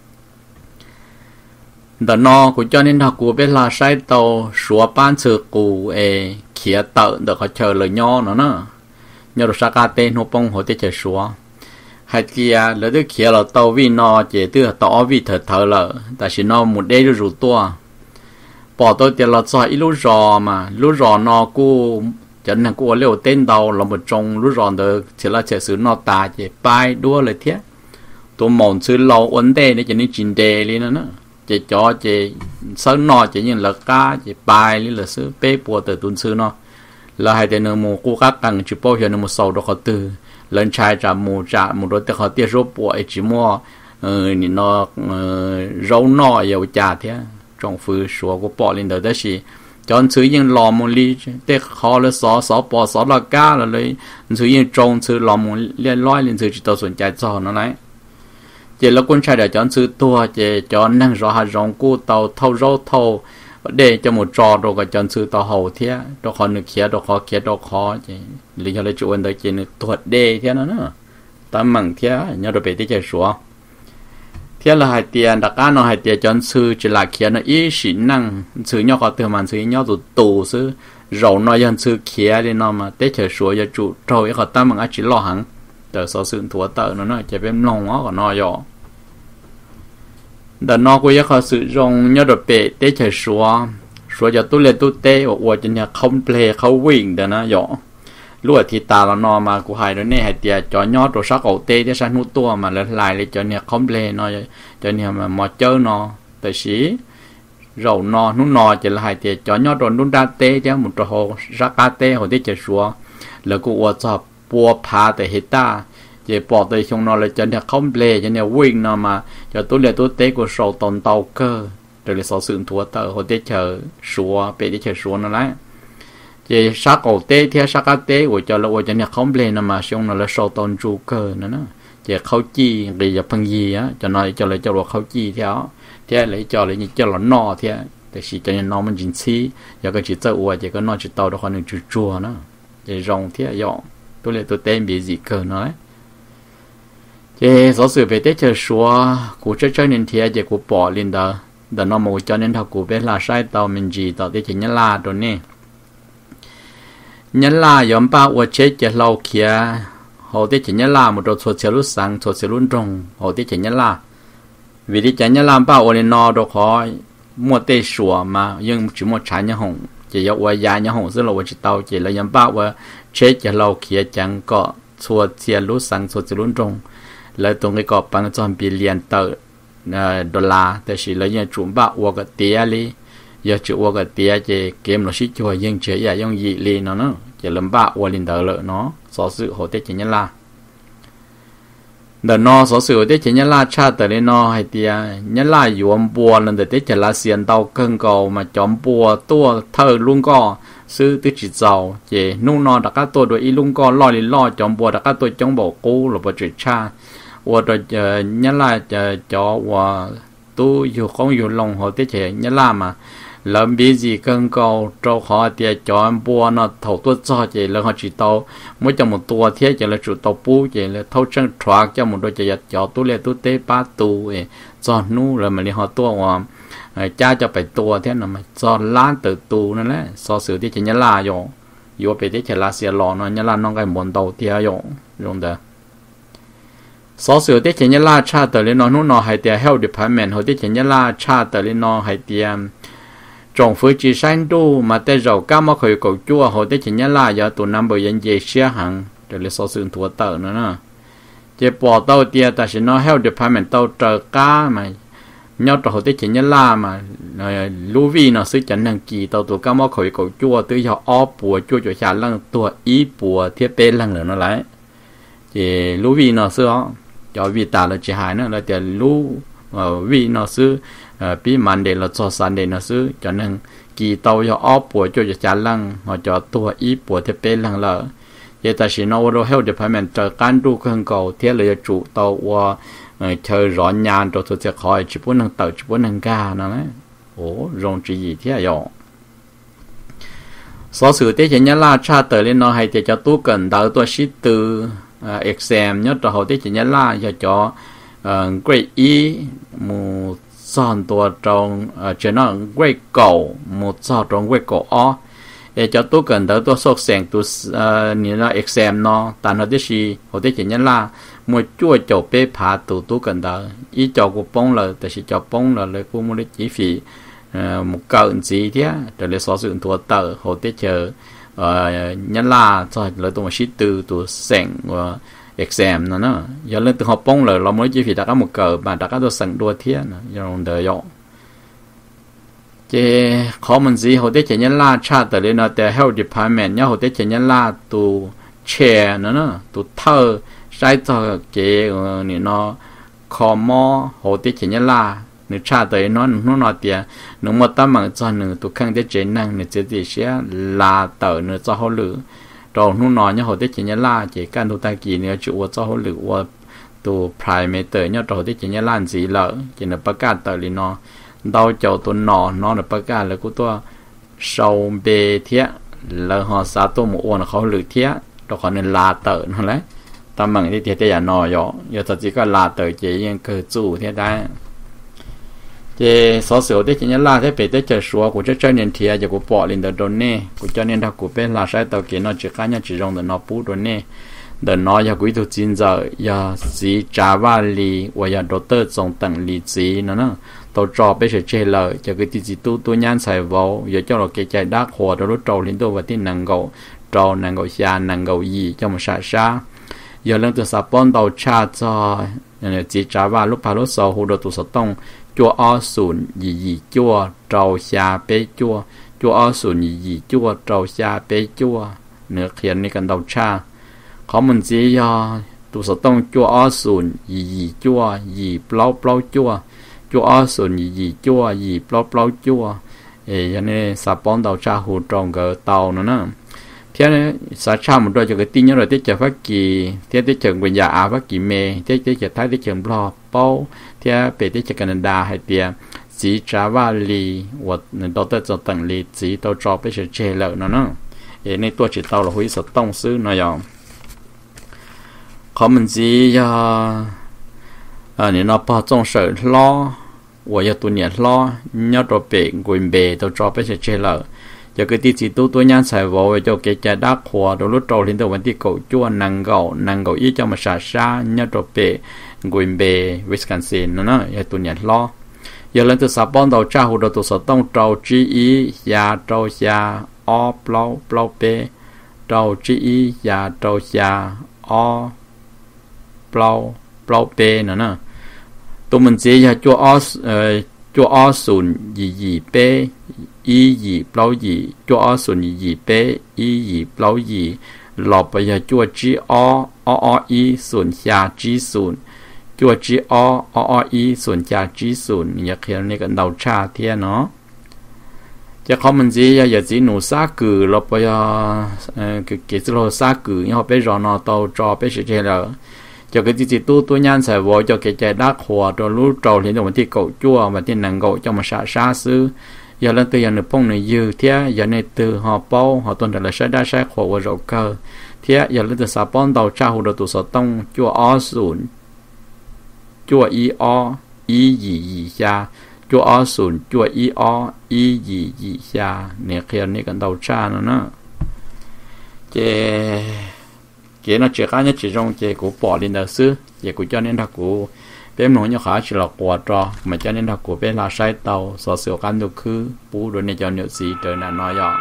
แต่นอกูcho nên họcกูbiết là sai tàu xóa ban sự cụ ê khía tợ được họ chờ lời nho nữa nè nhớ được sao cái tên hộp bông hồi tới chờ xóa hay kia lỡ tới khía là tàu vì nó chỉ từ tàu vì thật thở lợ tại vì nó một đêm rủ tua bỏ tôi tiền là cho ít lúc rò mà lúc rò nóกูchẳng làกูliệu tên tàu là một trong lúc rò được chỉ là chỉ sử nó ta chỉ bay đuaเลยthế tôi mong sự lâu ổn định để cho nên chín đề đi nữa chỉ cho chỉ sớm nọ chỉ những là cá chỉ bài lý là sư bê bùa từ tuần sư nọ là hai tên nương mù cố các tăng chỉ bao giờ nương mù sầu đó họ từ lần trai trả mù trả mù đối tượng họ tiêu số bùa chỉ mua nhìn nó rau nọ dầu trà thế trong phứ số của bỏ lên đời đó chỉ chọn sư những lò mù ly để họ là xó xó bò xó là cá là lấy sư những trồng sư lò mù liên loi lên sư chỉ tao sủng trái cho nó này chỉ là con trai để chọn sự tua chỉ chọn năng rõ hạt rong cu tàu thâu rau thâu để cho một trò rồi cái chọn sự tàu hậu thế rồi họ được kia rồi họ kia rồi họ chỉ lý do là chủ vấn đề chỉ được thuật đề thế nó nữa ta mừng thế nhớ được về tới chơi số thế là hai tiền đặc án nó hai tiền chọn sự chỉ là kia nó ý xỉn năng sự nhau họ từ màn sự nhau tụ tụ sự rau nó dân sự kia đi nó mà tới chơi số giờ chủ rồi họ ta mừng chỉ lo hẳn từ số sự thua tợ nó nói chỉ bên lòng nó còn nói rõ đợt nó cũng có sự rong nhớ được bể tế chơi xóa xóa cho tôi lên tôi tế và cho nhà không play không win đó nó rõ lúc thì ta là nó mà của hai đứa này hai tia cho nhớ rồi sắc ẩu tế để sang nút tua mà lại lại để cho nhà không play nó cho nhà mà mò chơi nó tại sĩ rầu nó nút nó chỉ là hai tia cho nhớ rồi nút đa tế chứ một trò hồ sắc cá tế hồ tế chơi xóa là của cho bùa phá tại hết ta chỉ bỏ tới trong nó là cho nên không play cho nên win nó mà cho tôi là tôi tế của sầu tồn tàu cơ rồi là số sự thua tờ hồi tế chờ xua về để chờ xua nó đấy chỉ sát cổ tế theo sát cá tế của cho là cho nên không play nó mà trong nó là sầu tồn trụ cơ nữa nó chỉ khâu chi để giờ phân gì á cho nó cho lại cho nó khâu chi theo thế lấy cho lấy như cho nó nọ thế để chỉ cho nên nó mình chính xác giờ cái chỉ tàu của chỉ có nó chỉ tàu đó còn được chua chua nó chỉ rong thế dọn tôi lại tôi tên bị gì cơ nói chế số sự về tết chờ xóa cụ chơi chơi nên thiệt chế cụ bỏ lên đó đó nó một cho nên thằng cụ biết là sai tàu mình gì tàu tết chỉ nhớ là rồi nè nhớ là yếm ba ở chế chế lâu kia họ tới chỉ nhớ là một đồ số chế lúc sáng số chế lúc trông họ tới chỉ nhớ là vì đi chỉ nhớ là ba ở lên nọ đồ khó mua tê sủa mà nhưng chỉ một trái nhớ hồng chỉ có ở nhà nhớ hồng rất là ở chỉ tàu chỉ là yếm ba ở chế chế lâu kia chẳng có số chế lúc sáng số chế lúc trông lại tụng cái cọp bằng cho bị liền tờ đô laแต่สิแล้วยังจุ่มบ้าวัวกเตียลีอย่าจุวัวกเตียเจเกมเราชิจวยยังเฉยอย่ายังยีลีเนาะเนาะจะลำบากวัวลินเดอร์เลยเนาะสอสื่อโหเตจิญลาเดนอสอสื่อเตจิญลาชาติเลยเนาะให้เตียญลาอยู่อมบัวนั่นแต่เตจิลาเสียนเตาเกิงเก่ามาจอมบัวตัวเธอลุงก็ซื้อตื้อจิตเจ้าเจนุ่งนอนดักก้าตัวโดยอีลุงก็ล่อลิล่อจอมบัวดักก้าตัวจงบอกกูหรือว่าจิตชา我的呃，人啦就叫我都有空有龙好的些人啦嘛，人比自更高，做好的叫波那头多早些，然后知道每这么多天就来做到补些了，头上穿这么多就要叫多来多得把多诶，做努了嘛，你好多我呃家就ไปตัว天了嘛，做ล้านตัวตัวนั่นแหละสอสื่อที่จะ人啦用，有别的จะลาเสียหลอน人啦น้องก็หมุนตัวเทีย用用的。สอสื่อที่เขียนยาลาชาติเลยนอนนู่นนอให้เตีย health department เขาที่เขียนยาลาชาติเลยนอให้เตียจงฟื้นจีสันดูมาแต่เราก้าวมาเคยกจั่วเขาที่เขียนยาลายาตัวน้ำเบยันเยเชียหังเดี๋ยวเลยสอสื่อตัวเต๋อนะนะเจ็บปวดเต๋อเตียแต่ฉันนอ health department เต๋อเจอก้ามาย้อนตัวเขาที่เขียนยาลามาลูวีเนาะซื้อจันนังกีเต๋อตัวก้าวมาเคยกจั่วตัวยาอ้อปัวจั่วจั่วชาลังตัวอีปัวเทียบเป็นลังเหลือนั่นแหละเจลูวีเนาะซื้อcho vì ta là chỉ hai nữa là tiền lú vì nó xứ bí màn để là cho sản để nó xứ cho nên kỳ tàu cho ốp của cho trả lăng họ cho tua ý của thiết kế lăng lợ vậy ta chỉ nói rồi health department cho cán đu khăn cầu thiết là chủ tàu và chơi rõ nhàn rồi tôi sẽ khỏi chỉ muốn năng tàu chỉ muốn năng ga nó đấy ồ rong chỉ gì thế à số sự thế chỉ nhớ là cha tới lên nó hay thì cho tu cần đỡ tôi ship từ exam nhớ cho họ tới chỉ nhớ là cho cho grade E một sonตัวตรงจะนั่ง grade เก่าmột son ตรง grade เก่าอ๋อเอจะตัวกันเดี๋ยวตัวสอบแสงตัวนี่นะ exam เนาะแต่เราได้ชีเขาได้chỉ nhớ là một chuỗi chỗ bê phá tụ tu cần đó ý cho của bông làแต่chỉ cho bông là lấy của một cái chi phí một cận gì thế rồi lấy số sự thua tờ họ tới chờ nhân là cho lấy tụi ship từ tụi sẹn và exam nó nó giờ lên từ học bông làเราmới chỉ phí đã có một cờ mà đã có tụi sẹn đua thế nó giờ ông đợi dọn chứ khó mình gì họ tới chờ nhân là cha tới lên nó tới health department nhá họ tới chờ nhân là tụi chair nó nó tụi thơ sai cho cái này nó khó mò họ tới chờ nhân là nếu cha tới nó nó nói tiền nếu mà ta mang cho nữa tụi khang để chế năng nữa chế gì sẽ là tờ nữa cho họ lử rồi nó nói nhá họ để chế nhá là chế can tụi ta kỳ nữa chịu cho họ lử và tụi primate nhá rồi để chế nhá là gì lỡ chế nó bắt cả tờ li nó đau chầu tụi nó nó là bắt cả là của tôi sâu bê thiệt là họ xả tôi một ôn họ lử thiệt rồi họ nên là tờ nó lấy ta mang đi thiệt để nói rồi giờ thật chỉ có là tờ chế những cơ chủ thiệt đấy chế số số đấy chỉ nhớ là thế về tới chờ số của cho nên thì giờ của bỏ lên đầu nè của cho nên là của bên là sai tàu kia nó chỉ cá nhân chỉ dùng để nó bù đồ nè để nó giờ quý tu chín giờ giờ gì trả va li và giờ đầu tư trong tầng li gì nó nó tàu trò bây giờ chơi lợi giờ cái gì tu tu nhàn xài vào giờ cho nó cái chạy đá hồ đó lúc trâu lên tôi và tin năng gạo trâu năng gạo xa năng gạo gì cho một xã xã giờ lên từ sạp bón tàu cha cho chỉ trả va lúc pa lúc sau hồ đồ tu sập tông chua o sùn gì gì chua trầu xa bế chua chua o sùn gì gì chua trầu xa bế chua nửa khiển này cần đầu cha có mình chỉ do tụ sở tông chua o sùn gì gì chua gì plau plau chua chua o sùn gì gì chua gì plau plau chua ê cho nên sạp bón đầu cha hù tròn gỡ tàu nữa nè thế này xã cha một đôi cho cái tin nhớ rồi tiết chờ phát kỳ thế tiết chờ quyền giả áo phát kỳ mê thế tiết chờ thái tiết chờ blo bao thế về tiết chờ Canada hay tiệt chỉ trả va lì hoặc đầu tư cho tầng lì chỉ tàu cho bây giờ chơi lợi nó nữa thế này tôi chỉ tàu là hủy sập tông sư nó rồi khó mình chỉ à à nếu nó bao trong sở lo và giờ tụi nhẹ lo nhớ đồ bể quyền bể tàu cho bây giờ chơi lợi cho cái tí chỉ tu tu nhang xài vô cho cái trái đá khóa đồ lúc trâu lên từ vấn đề cầu chua năng gạo năng gạo ít cho mà xả xa nhớ trâu bể Green Bay Wisconsin nó nó ya tu nhật lo giờ lên từ sáu bọn đầu cha hồ đầu từ sáu tông trâu G E ya trâu ya o plau plau bể trâu G E ya trâu ya o plau plau bể nó nó tụi mình sẽ ya chua o chua o sùn gì gì bể y gì plau gì chua o sùn gì gì bể y gì plau gì lọp bây giờ chua G o o o y sùn ya G sùn chua G o o o y sùn ya G sùn như kiểu này cái đầu cha thế nóจะเขามันจีอย่าอย่าจีหนูซากือเราไปอ่ะเออคือเกี่ยวกับซากือเนี่ยเขาไปรอนอตัวจอไปเฉยๆแล้วจะก็จีจีตู้ตัวยันใส่วอจะเกี่ยวกับดักหัวตัวรู้จอเห็นตรงที่เก่าจั่ววันที่หนังเก่าจะมาชาชาซื้ออย่าเล่นตัวอย่างในพงในยืดเทียอย่าในตัวหอเป้าหอต้นแต่ละใช้ได้ใช้ขวดว่าเราเกอเทียอย่าเล่นตัวสาปอนดาวชาหัวตัวสต้องจั่วอศูนย์จั่วอีออียี่ยี่ชาจั่วอศูนย์จั่วอีออียี่ยี่ชาเนี่ยเขียนนี่กันดาวชาเนาะเนาะเจเจน่าเจก้าเนี่ยเจจงเจกูปอลินเดอร์ซื้อเจกูเจ้าเนี่ยถ้ากูเป็นหนุ่มเนี่ยขาฉลอกกวาดรอเหมือนเจ้าเนี่ยถ้ากูเป็นลาใช้เตาสอเสียวกันดูคือปูโดนในเจ้าเนี่ยสีเดินน่ะน้อยอ่ะ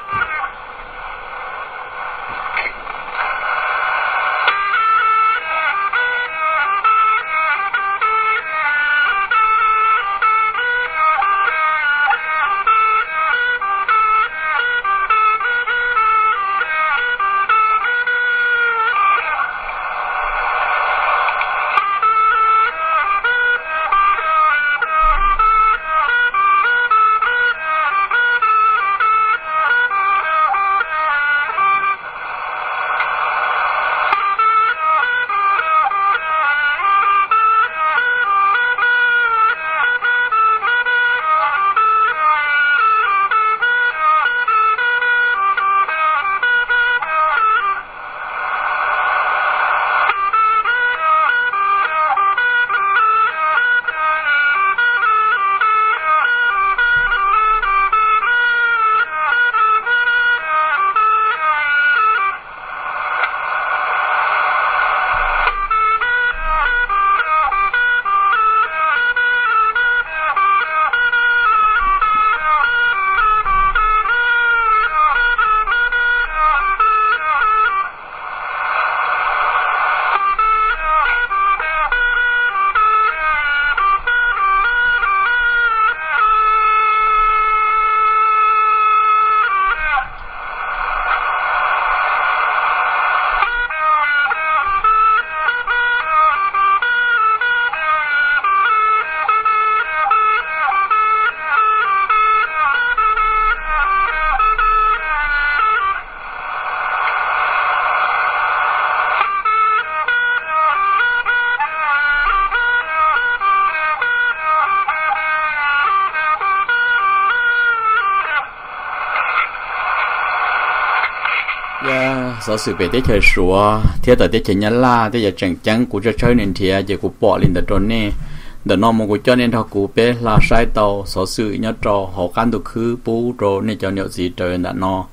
sở sự về tới chơi sủa thế tại tới chơi nhá la tới giờ chẳng chẳng của cho chơi nên thì giờ của bỏ lên từ trốn nè đợt nó một của cho nên thằng của bé là sai tàu sở sự nhá trò họ can được khứ bố rồi nên cho nhiều gì trời đã nó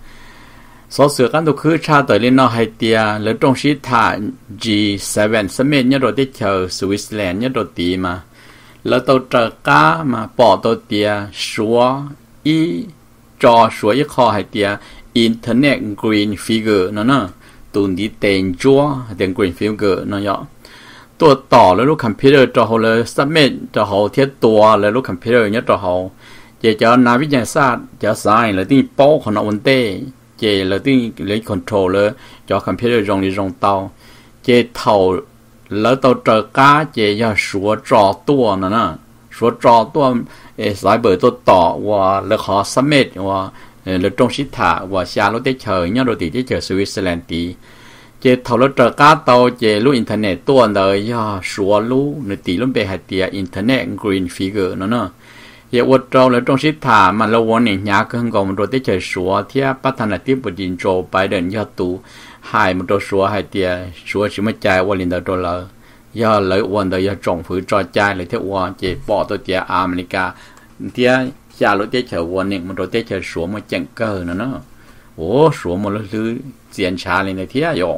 sở sự can được khứ cha tới lên nó hay tia lấy trong sĩ thả G bảy summit nhá rồi tới chơi Switzerland nhá rồi tí mà lấy tàu trở cá mà bỏ tàu tia sủa y trò sủa y kho hay tia Internet Green Figure nó nè tụi đi tên chúa tên Green Figure nó nhọตัวต่อแล้วลูกคอมพิวเตอร์จะเอาเลย submit จะเอาเทียบตัวแล้วลูกคอมพิวเตอร์เนี่ยจะเอาเจจะนักวิทยาศาสตร์จะสายแล้วที่โป๊ะของเราวันเต้เจแล้วที่เลยคอนโทรลเลยจะคอมพิวเตอร์ตรงนี้ตรงเตาเจเท่าแล้วตัวเจอก้าเจจะสัวจอตัวนั่นน่ะสัวจอตัวเอสายเบอร์ตัวต่อว่าแล้วขอ submit ว่าแล้วตรงชิดถาว่าชาเราได้เฉยเนี่ยเราติดได้เฉยสวิตเซอร์แลนด์ตีเจเท่าเราเจอก้าเตาเจรู้อินเทอร์เน็ตตัวเลยย่าสัวรู้ในตีรุ่นเบหัดเตียอินเทอร์เน็ตกรีนฟิกเกอร์นั่นน่ะเยาวัดเราแล้วตรงชิดถามันเราวันนี้ยากขึ้นกว่ามันเราได้เฉยสัวที่พัฒนาที่บดินโจไปเดินยอดตูหายมันเราสัวหายเตียสัวชิมใจวันลินเดอร์ตัวเราย่าเลยวันเดียจงฝืนจอใจเลยเท่าว่าเจปอตัวเตียอเมริกาเตียเ cha lối tết chờวันเนี่ยมันrồi tết chờ sủa mà chẳng cơ nữa nó ủa sủa mà lối lưới diễn trả lên này thế rồi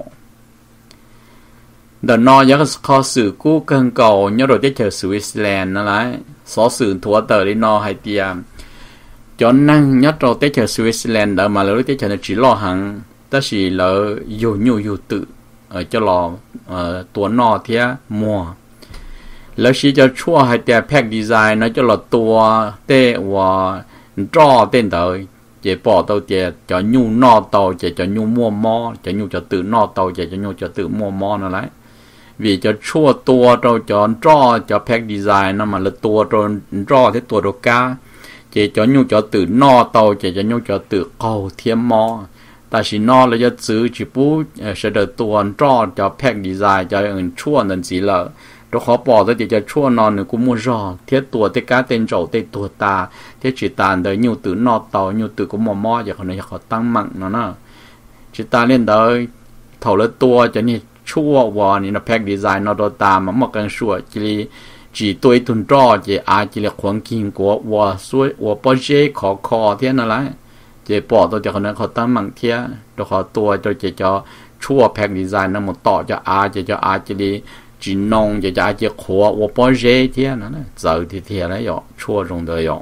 đợt nọ giờ có sự cũ cần cầu nhớ rồi tết chờ Switzerland nó lại số sự thua tờ đi nọ hay tiêm cho năng nhớ rồi tết chờ Switzerland đợt mà lối tết chờ nó chỉ lo hẳn ta chỉ là dù nhu dù tự ở cho lòตัวนอเทียมัวแล้วชีจะชั่วให้แต่แพ็กดีไซน์นะจะหลอดตัวเตะว่าจ่อเต้นเตยเจ็บปอดเตาเจ็บจะยูนอเตาเจ็บจะยูมัวมอจะยูจะตื่นนอเตาเจ็บจะยูจะตื่นมัวมอนั่นแหละvìจะชั่วตัวเราจะจ่อจะแพ็กดีไซน์นั่นมันละตัวเราจ่อที่ตัวเราก้าเจ็บจะยูจะตื่นนอเตาเจ็บจะยูจะตื่นเกาเทียมมอแต่สินอเราจะซื้อจีปูเสด็จตัวจ่อจะแพ็กดีไซน์จะอื่นชั่วนั่นสิละเราขอบอกตัวจะชั่วนอนหนึ่งกูมัวรอเทียตัวเตก้าเต็นโจเตตัวตาเทียจิตาเดินยูตื่นนอเตายูตื่นกูมัวมออย่างคนนี้เขาตั้งมั่งเนาะนะจิตาเล่นเดินเท่าละตัวจะนี่ชั่ววอนี่นะแพ็กดีไซน์นอตัวตามันมากันชั่วจีจีตัวตุนจ่อจีอาจีเล็กขวางกินกัววัวสวยวัวปอเจขอคอเทียนอะไรเจ็บปอดตัวเจ้าคนนั้นเขาตั้งมั่งเทียตัวเขาตัวตัวเจ้าจะชั่วแพ็กดีไซน์นั้นหมดต่อจะอาจะจะอาจะดีจีนงจะจะจะขววัวปอเจเทียนั่นนะเจอที่เทียแล้วอยู่ชั่วตรงเดียว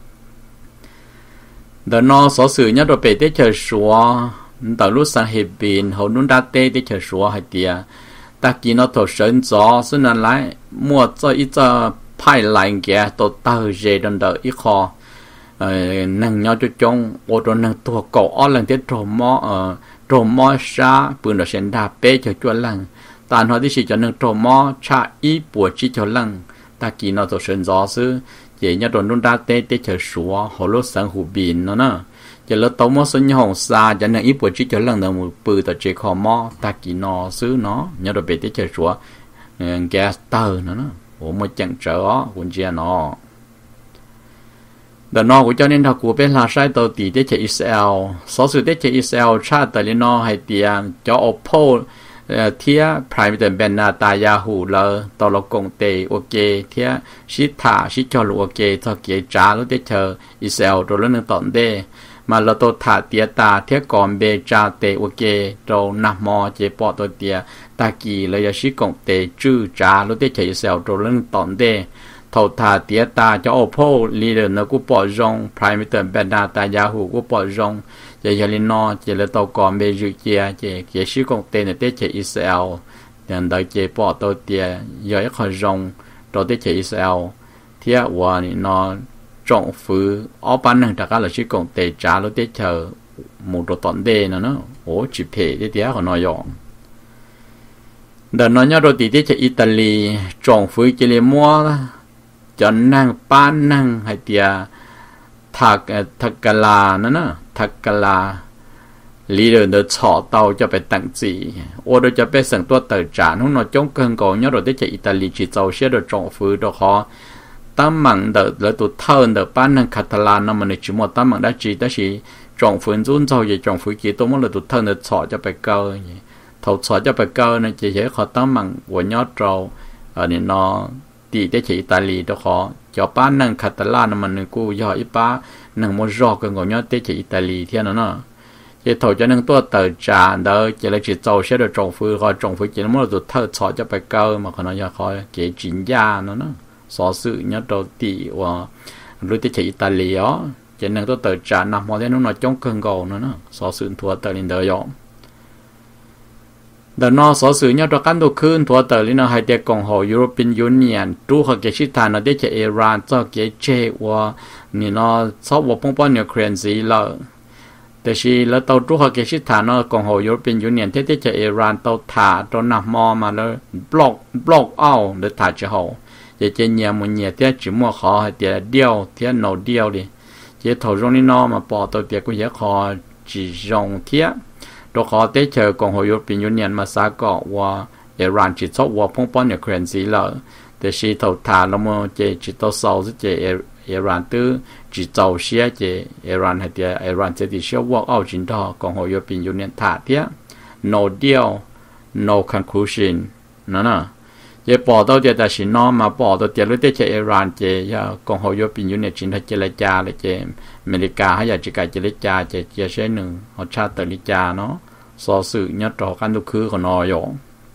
เดินนอสอสื่อเนี่ยตัวเป็ดได้เจอชัวแต่รู้สังเหตุบินเขานุ่นดาเต้ได้เจอชัวให้เดียตะกี้เราถูกเชิญจอซึ่งนั่นแหละมั่วจะอีจะไพ่ไหลแก่ตัวเตอเจดันเดออีคอนั่งnhau cho chung ô tô năng tua cổ ở lần tiếp trộm mò ờ trộm mò xa bữa đó xem đạp bê cho chua lần tàn họ đi chỉ cho năng trộm mò cha ý bùa chỉ cho lần ta kỳ nó tổ sơn gió sư chỉ nhau đồn đun đa tê tê chờ súa họ lốt sáng hủ bìn nó nè chỉ lốt tàu mò xuân hồng xa cho năng ý bùa chỉ cho lần đầu một bự tờ chế khó mò ta kỳ nó sư nó nhau đồn bê tê chờ súa gas tờ nó nè ủa mà chẳng trở ó quân chia nó đợt nọ của cho nên thằng của bên là sai tàu tỷ để chạy Israel, số sự để chạy Israel cha tại liên nọ hay tiền cho Oppo thia private band na ta Yahoo là tàu lộc công tệ ok thia ship thả ship cho lục ok cho kia trả lúc để chờ Israel rồi lên nâng tận đây mà là tàu thả tia ta thia còn bê trả tệ ok rồi nằm mò chế bỏ tàu tia ta kỳ là ship công tệ chữ trả lúc để chạy Israel rồi lên tận đây thầu thà tía ta cho Oppo leader nó cũng bỏ rong private band ta Yahoo cũng bỏ rong chỉ là nó chỉ là tàu còn về dự kia chỉ chỉ sử dụng tên là tết chỉ Israel nên đợi chỉ bỏ tàu tía giờ khỏi rong rồi tết chỉ Israel thìว่าnó trọng phứ ở ban năng tất cả là sử dụng tên trả lúc tết chờ một độ tận đây nó nó ổ chỉ phê tết tía của nó dọn đợt nó nhớ rồi tết chỉ Italy trọng phứ chỉ là mua cho năng ban năng hay tia thạc thạc gà la nữa nè thạc gà la leader nó chọn tàu cho phải tặng gì, ô đôi cho phải sản xuất tài sản, không nó chống cơn cầu nhớ rồi tới chạy Italy chỉ giàu xe được trọng phứ đó họ tám mảng đợt là tụt thơn đợt ban năng Catalan nó mà này chỉ một tám mảng đã chỉ đó chỉ trọng phứ run giàu vậy trọng phứ kia tôi muốn là tụt thơn được chọn cho phải cơ thầu chọn cho phải cơ này chỉ dễ họ tám mảng của nhớ trâu ở đây nó tỷ tới chạy Italy đó họ cho ban năng Catalan nó mà này cô giờ ít ba năng một giọt cái ngồi nhớ tới chạy Italy thế nó nó chỉ thầu cho nên tôi tờ trả đó chỉ là chỉ giàu sẽ được trồng phơi hoặc trồng phơi chỉ là một tụt thợ chọn cho bài cơ mà còn nó giờ khỏi cái chính gia nó nó số sự nhớ đầu tỷ và đối tới chạy Italy đó chỉ nên tôi tờ trả nằm vào đây nó nói trong cơn gầu nó nó số sự thua tờ lên đời đó đó nó số sự nhớ cho cán đồ khơi thua tờ lên nó hay để cộng hòa European Union tu hoặc cái shit nó để chạy Iran cho cái chế và nó số bộ phong bao nhiêu currency làแต่ชีแล้วตัวทุกข์เกิดฐานกองโฮยุโรเปียนยูเนียนที่ที่จะอิหร่านตัวถาตัวนำมอมาแล้วบล็อกบล็อกเอาหรือถาจะเอาจะเจเนียมันเนี่ยที่จิมัวขอเดียวเดียวที่โนเดียวดิจะถอดตรงนี้นอมาปอตัวเดียวก็จะขอจีจงเทียตัวขอที่เจอกองโฮยุโรเปียนยูเนียนมาสักก็ว่าอิหร่านจิตชอบว่าพงป้อนอย่างเครนซีแล้วแต่ชีตัวถาแล้วมันจะจิตตัวเศร้าจะอิหร่านตื้อchỉ giàu xe chế Iran hay thì Iran sẽ thì sẽ walk out chính đó còn họ European Union thả tiếc no deal no conclusion nó nè giờ bỏ tàu giờ ta xin nó mà bỏ tàu giờ lúc tết chơi Iran chơi giờ còn họ vô bình nhưỡng chính là chơi lại cha lại chơi America hay là chỉ cả chơi lại cha chơi chơi sẽ nữa họ cha tới lại cha nó so sự nhất trò căn lúc khứ của nó rồi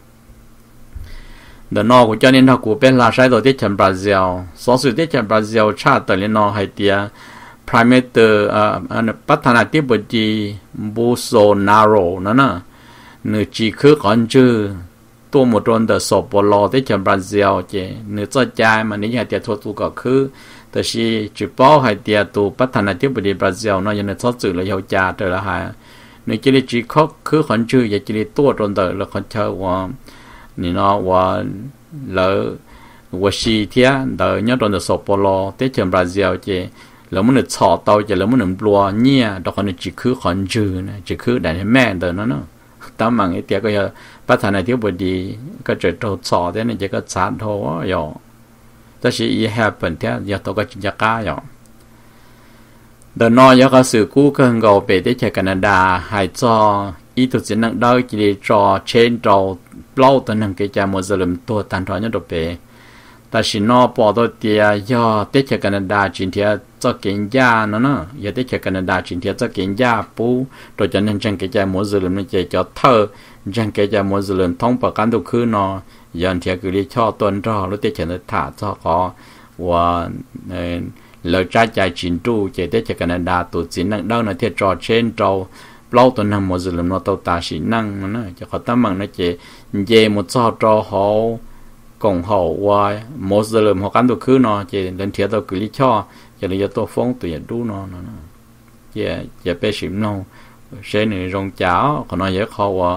đợt nó của cho nên họ của bên là sai đầu tết chơi Brazil so sự tết chơi Brazil cha tới lại nó hay tiệt Prime-Minister bắt thằng này tiếp bật gì Bolsonaro nữa nè nửa chỉ khứ còn chưaตัวหมดโดนแต่สอบลอที่จะบราซิลเจเนื้อใจใจมันนี่ให้เดียทั่วตัวก็คือแต่ชีจุดเป้าให้เดียตัวพัฒนาที่บริบราซิลเนาะยังในทอดสื่อเลยยาวจ่าเจอละหายในจิลิจีเขาคือคนชื่ออย่าจิลิตัวโดนแต่ละคนเชื่อว่านี่เนาะว่าแล้วว่าชีเทียเดี๋ยวเนี่ยโดนแต่สอบลอที่จะบราซิลเจแล้วมันชอเตาเจแล้วมันบัวเนี่ยดอกคนจีคือคนชื่อนะจีคือได้แม่เดินนั่นเนาะตามมังไอเดียก็จะพัฒนาที่บดีก็จะโตสอได้เนี่ยจะก็สานโตอยู่แต่สิ่งที่เหตุผลที่ยาโตก็จะก้าอยู่เดินนอยก็สื่อกู้ก็เงาไปที่แคนาดาหายจออีตุสินักได้จีจอเชนจอเปล่าตัวหนึ่งก็จะมุสลิมตัวตันทอนยอดไปแต่สิ่งนอปอตัวเดียยอที่แคนาดาจินเทียจะเก่งยาเนาะเนาะยาที่แคนาดาจินเทียจะเก่งยาปูโดยจะนั่งจังก็จะมุสลิมนี่จะจะเธอจังเกจะมุสลิมท้องประกันตุคือนอยันเทียกุลิช่อต้นรอรู้เตเฉนถาช่อขอว่าเออเราใจใจจินตูเจเตเจแคนาดาตัวจินนั่งเด้าในเทียจอเชนเราเปล่าตัวนั่งมุสลิมเราตัวตาสีนั่งนะจะขอตั้งมั่งนะเจเยมุช่อจอเขากงเขาว่ามุสลิมเขากันตุคือนอเจเดินเทียตัวกุลิช่อจะเลยตัวฟงตัวอย่าดูนอนะเจจะไปสิมนอเชนในรงเจ้าเขาน้อยเยอะเขาว่า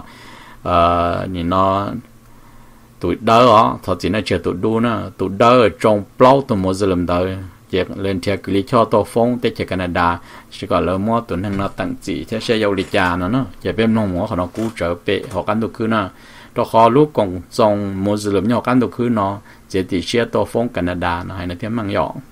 ờ nhìn nó tụi đỡ á thật chỉ nó chưa tụi đu nó tụi đỡ trong plau tụi mua dùm đời chỉ lên theo cái lý cho tôi phong tới chỉ Canada chỉ gọi là mua tụi năng nó tặng chỉ theo xe dầu đi trà nó nó chỉ bên nông mua họ nó cú trở về họ cán tụi cứ nó cho họ lúc còn trong mua dùm nhau cán tụi cứ nó chỉ thì xe tôi phong Canada nó hay là thêm mang nhỏ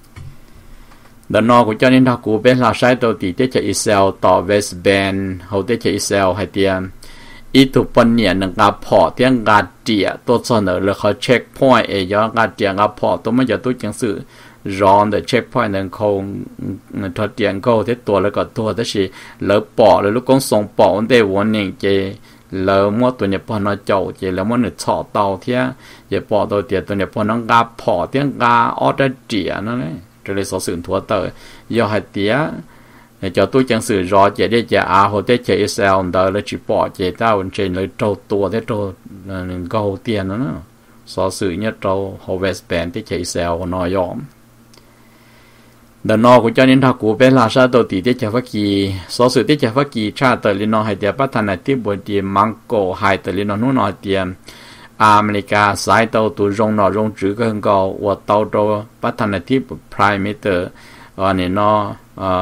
đợt nọ của cho nên họ cú bên là sai tôi thì tới chỉ Israelต่อ West Bank họ tới chỉ Israel hay tiềnอีตุปนเนี่ยหนึ่งกาพอเที่ยงกาเจียตัวเสนอเลยเขาเช็คพอยต์เอยกาเจียกาพอตัวไม่จะตู้จังสื่อร้อนแต่เช็คพอยต์หนึ่งเขาทอดเตียงเขาที่ตัวแล้วก็ตัวที่สิแล้วปอแล้วลูกกงส่งปอวันเดียววันหนึ่งเจแล้วมั่วตัวเนี่ยพอน้อยเจ้าเจแล้วมั่วหนึ่งชอเตาเที่ยเจปอตัวเตียตัวเนี่ยพอน้องกาพอเที่ยงกาออดเจียนั่นแหละจะเลยสอสื่อถั่วเตยยอให้เตี้ยcho tôi chẳng sự rõ chỉ để trả à hồ tế chạy Excel đó là chỉ bỏ chạy tao trên lấy trâu tua thế trâu câu tiền đó nữa so sự nhất trâu hồ West Bank tế chạy Excel của nó yom đợt nọ của cho nên thằng của bên là sao đầu tiên tế chạy phát kỳ so sự tế chạy phát kỳ cha tới lên nó hay để bắt thằng này tiếp buổi tiền mang cổ hay tới lên nó nó nói tiền America sai tàu tụi rong nó rong chữ cái hình cầu và tàu tàu bắt thằng này tiếp Prime Minister và nên nó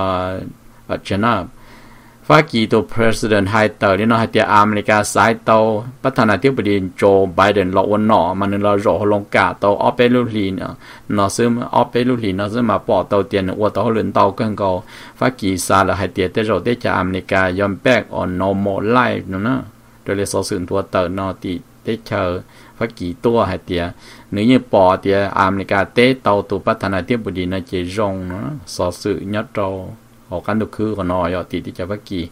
ở trên đó phát kỳตัว president ให้เตอร์นี่เนาะให้เตียอเมริกาสายโตประธานาธิบดีโจไบเดนเราวันหนอมันเราโรลงกาโตออเปรูลีเนาะเนาะซึ่งออเปรูลีเนาะซึ่งมาปอโตเตียนอวดโตเลือนโตกันก็phát kỳซาละให้เตียเตโรเตจะอเมริกายอมแบก on normal life เนาะโดยเลยสอสื่อตัวเตอร์เนาะติเตเชอphát kỳตัวให้เตียเนื้อยี่ปอเตียอเมริกาเตโตตัวประธานาธิบดีเนาะเจจงเนาะสอสื่อยัดโตhọ cán được khứ của nó ở tỷ tỷ cho bất kỳ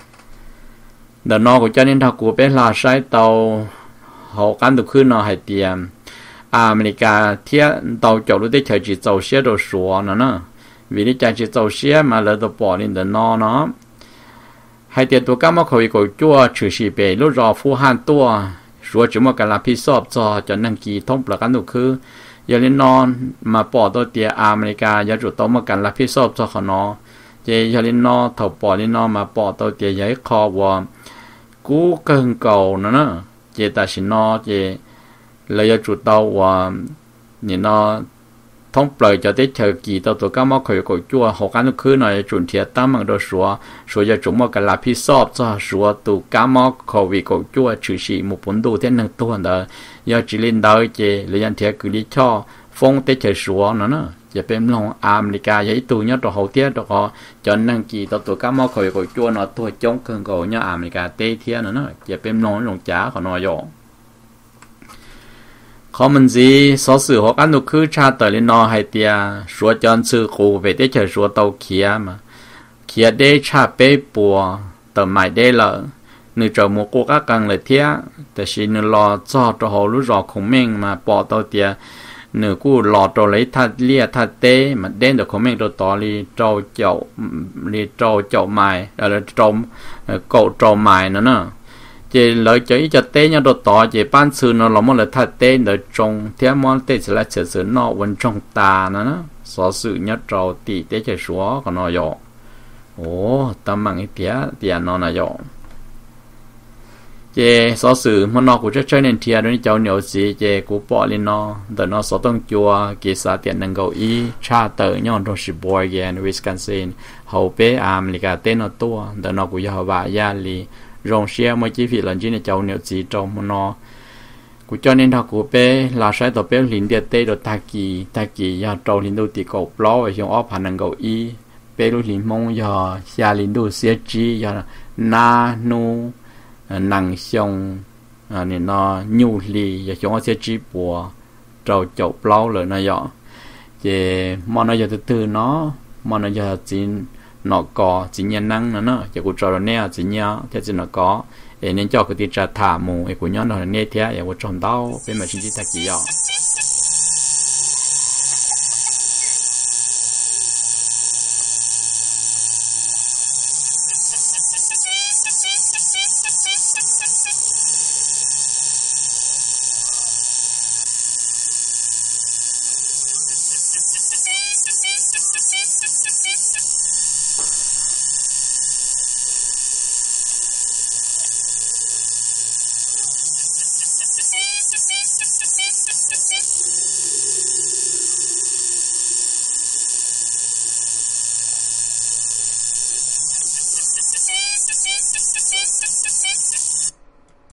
đợt nọ của cho nên thằng của bé là sai tàu họ cán được khứ nó hay tiền America thiết tàu chậu lúc đấy chờ chỉ tàu xe đồ số nó nữa vì đi chạy chỉ tàu xe mà lỡ tàu bỏ lên đợt nọ nó hay tiền tụi các mắc khẩu của chua trừ sĩ bể lúc rò phu han tua số chúng mà cả là phi sọp cho cho năng kỳ thông là cán được khứ giờ lên non mà bỏ tàu tiền America giờ chủ tàu mà cả là phi sọp cho họ nóเจยาลินนอถอปอลินนอมาปอตัวเจยัยคอว่ากูเกินเก่านะนะเจตาชินนอเจเลยจะจุดเตาว่านี่นอท้องปล่อยจะได้เจอกี่ตัวตัวก้ามอคอยกดจั่วหกกันทุกคืนหน่อยจุดเทียตั้มมันโดชัวชัวจะจุ่มว่ากันลาพิซอบจะชัวตัวก้ามอคอยกดจั่วชื่อสีมุปนดูเท่านั้นตัวเด้อยาจิลินดาวเจเลยยันเทียกุลิช่อฟงเตเจชัวนะนะจะเป็นลงอเมริกายัยตัวเนี้ยตัวเขาเทียตัวเขาจนนั่งกี่ตัวตัวก้ามอคอยกดจั่วเนาะตัวจ้องเกินเขาเนี้ยอเมริกาเตเทียนะนะจะเป็นลงลงจ้าเขาหน่อยอเขามันสิสอสื่อหกอันตุคือชาเตอร์ลินอให้เตียชัวจอนซื้อคูไปได้เจอชัวเตาเขียมาเขียได้ชาเป้ปัวเติมใหม่ได้ละนึกจะมัวกูก็กังเลยเทียแต่ชินึรอจอตัวหูรู้รอคงเม่งมาปอเตาเตียนึกกูรอตัวเลยทัดเลียทัดเต้มาเด่นตัวคงเม่งตัวต่อรีโจเจ้ารีโจเจ้าใหม่อะไรโจโกโจใหม่นั่นน่ะchỉ lợi cho ý cho tế nhau đồ tỏ chỉ ban sư nó là một lời thật tế đời trong thế món tế sẽ là trở sự nó vẫn trong ta nó nó số sự nhất trâu tỷ tế cho số còn nó dọ ồ tâm bằng ý tía tía nó là dọ chỉ số sự mà nó cũng rất chơi nên thia đối cháu nhiều gì chỉ cũng bỏ lên nó đời nó số tông chùa kỳ xã tiền năng cầu ý cha tờ nhau trong sự boy again Wisconsin hậu bé America tên nó tua đời nó cũng giàu bà gia li rong xe mới chỉ vì lần chỉ là cháu nhiều gì trong một nó cũng cho nên thằng của bé là sai tổ bé lính địa tê đồ ta kỳ ta kỳ giờ trâu lính đồ tì cổ plo ở trong ốp hành năng cầu y bé lúc lính mong giờ xa lính đồ xe chi giờ na nu năng xong nên nó nhu lì giờ trong xe chi bùa trâu chậu plo rồi nó giờ về mà nó giờ từ từ nó mà nó giờ chỉ nó có chỉ nhân năng nữa nó chỉ có trò này chỉ nhớ thế chỉ nó có nên cho cái tiền trả thả mù cái của nhau nó này thế vậy có tròn đau bên mà chính trị thật gì vậy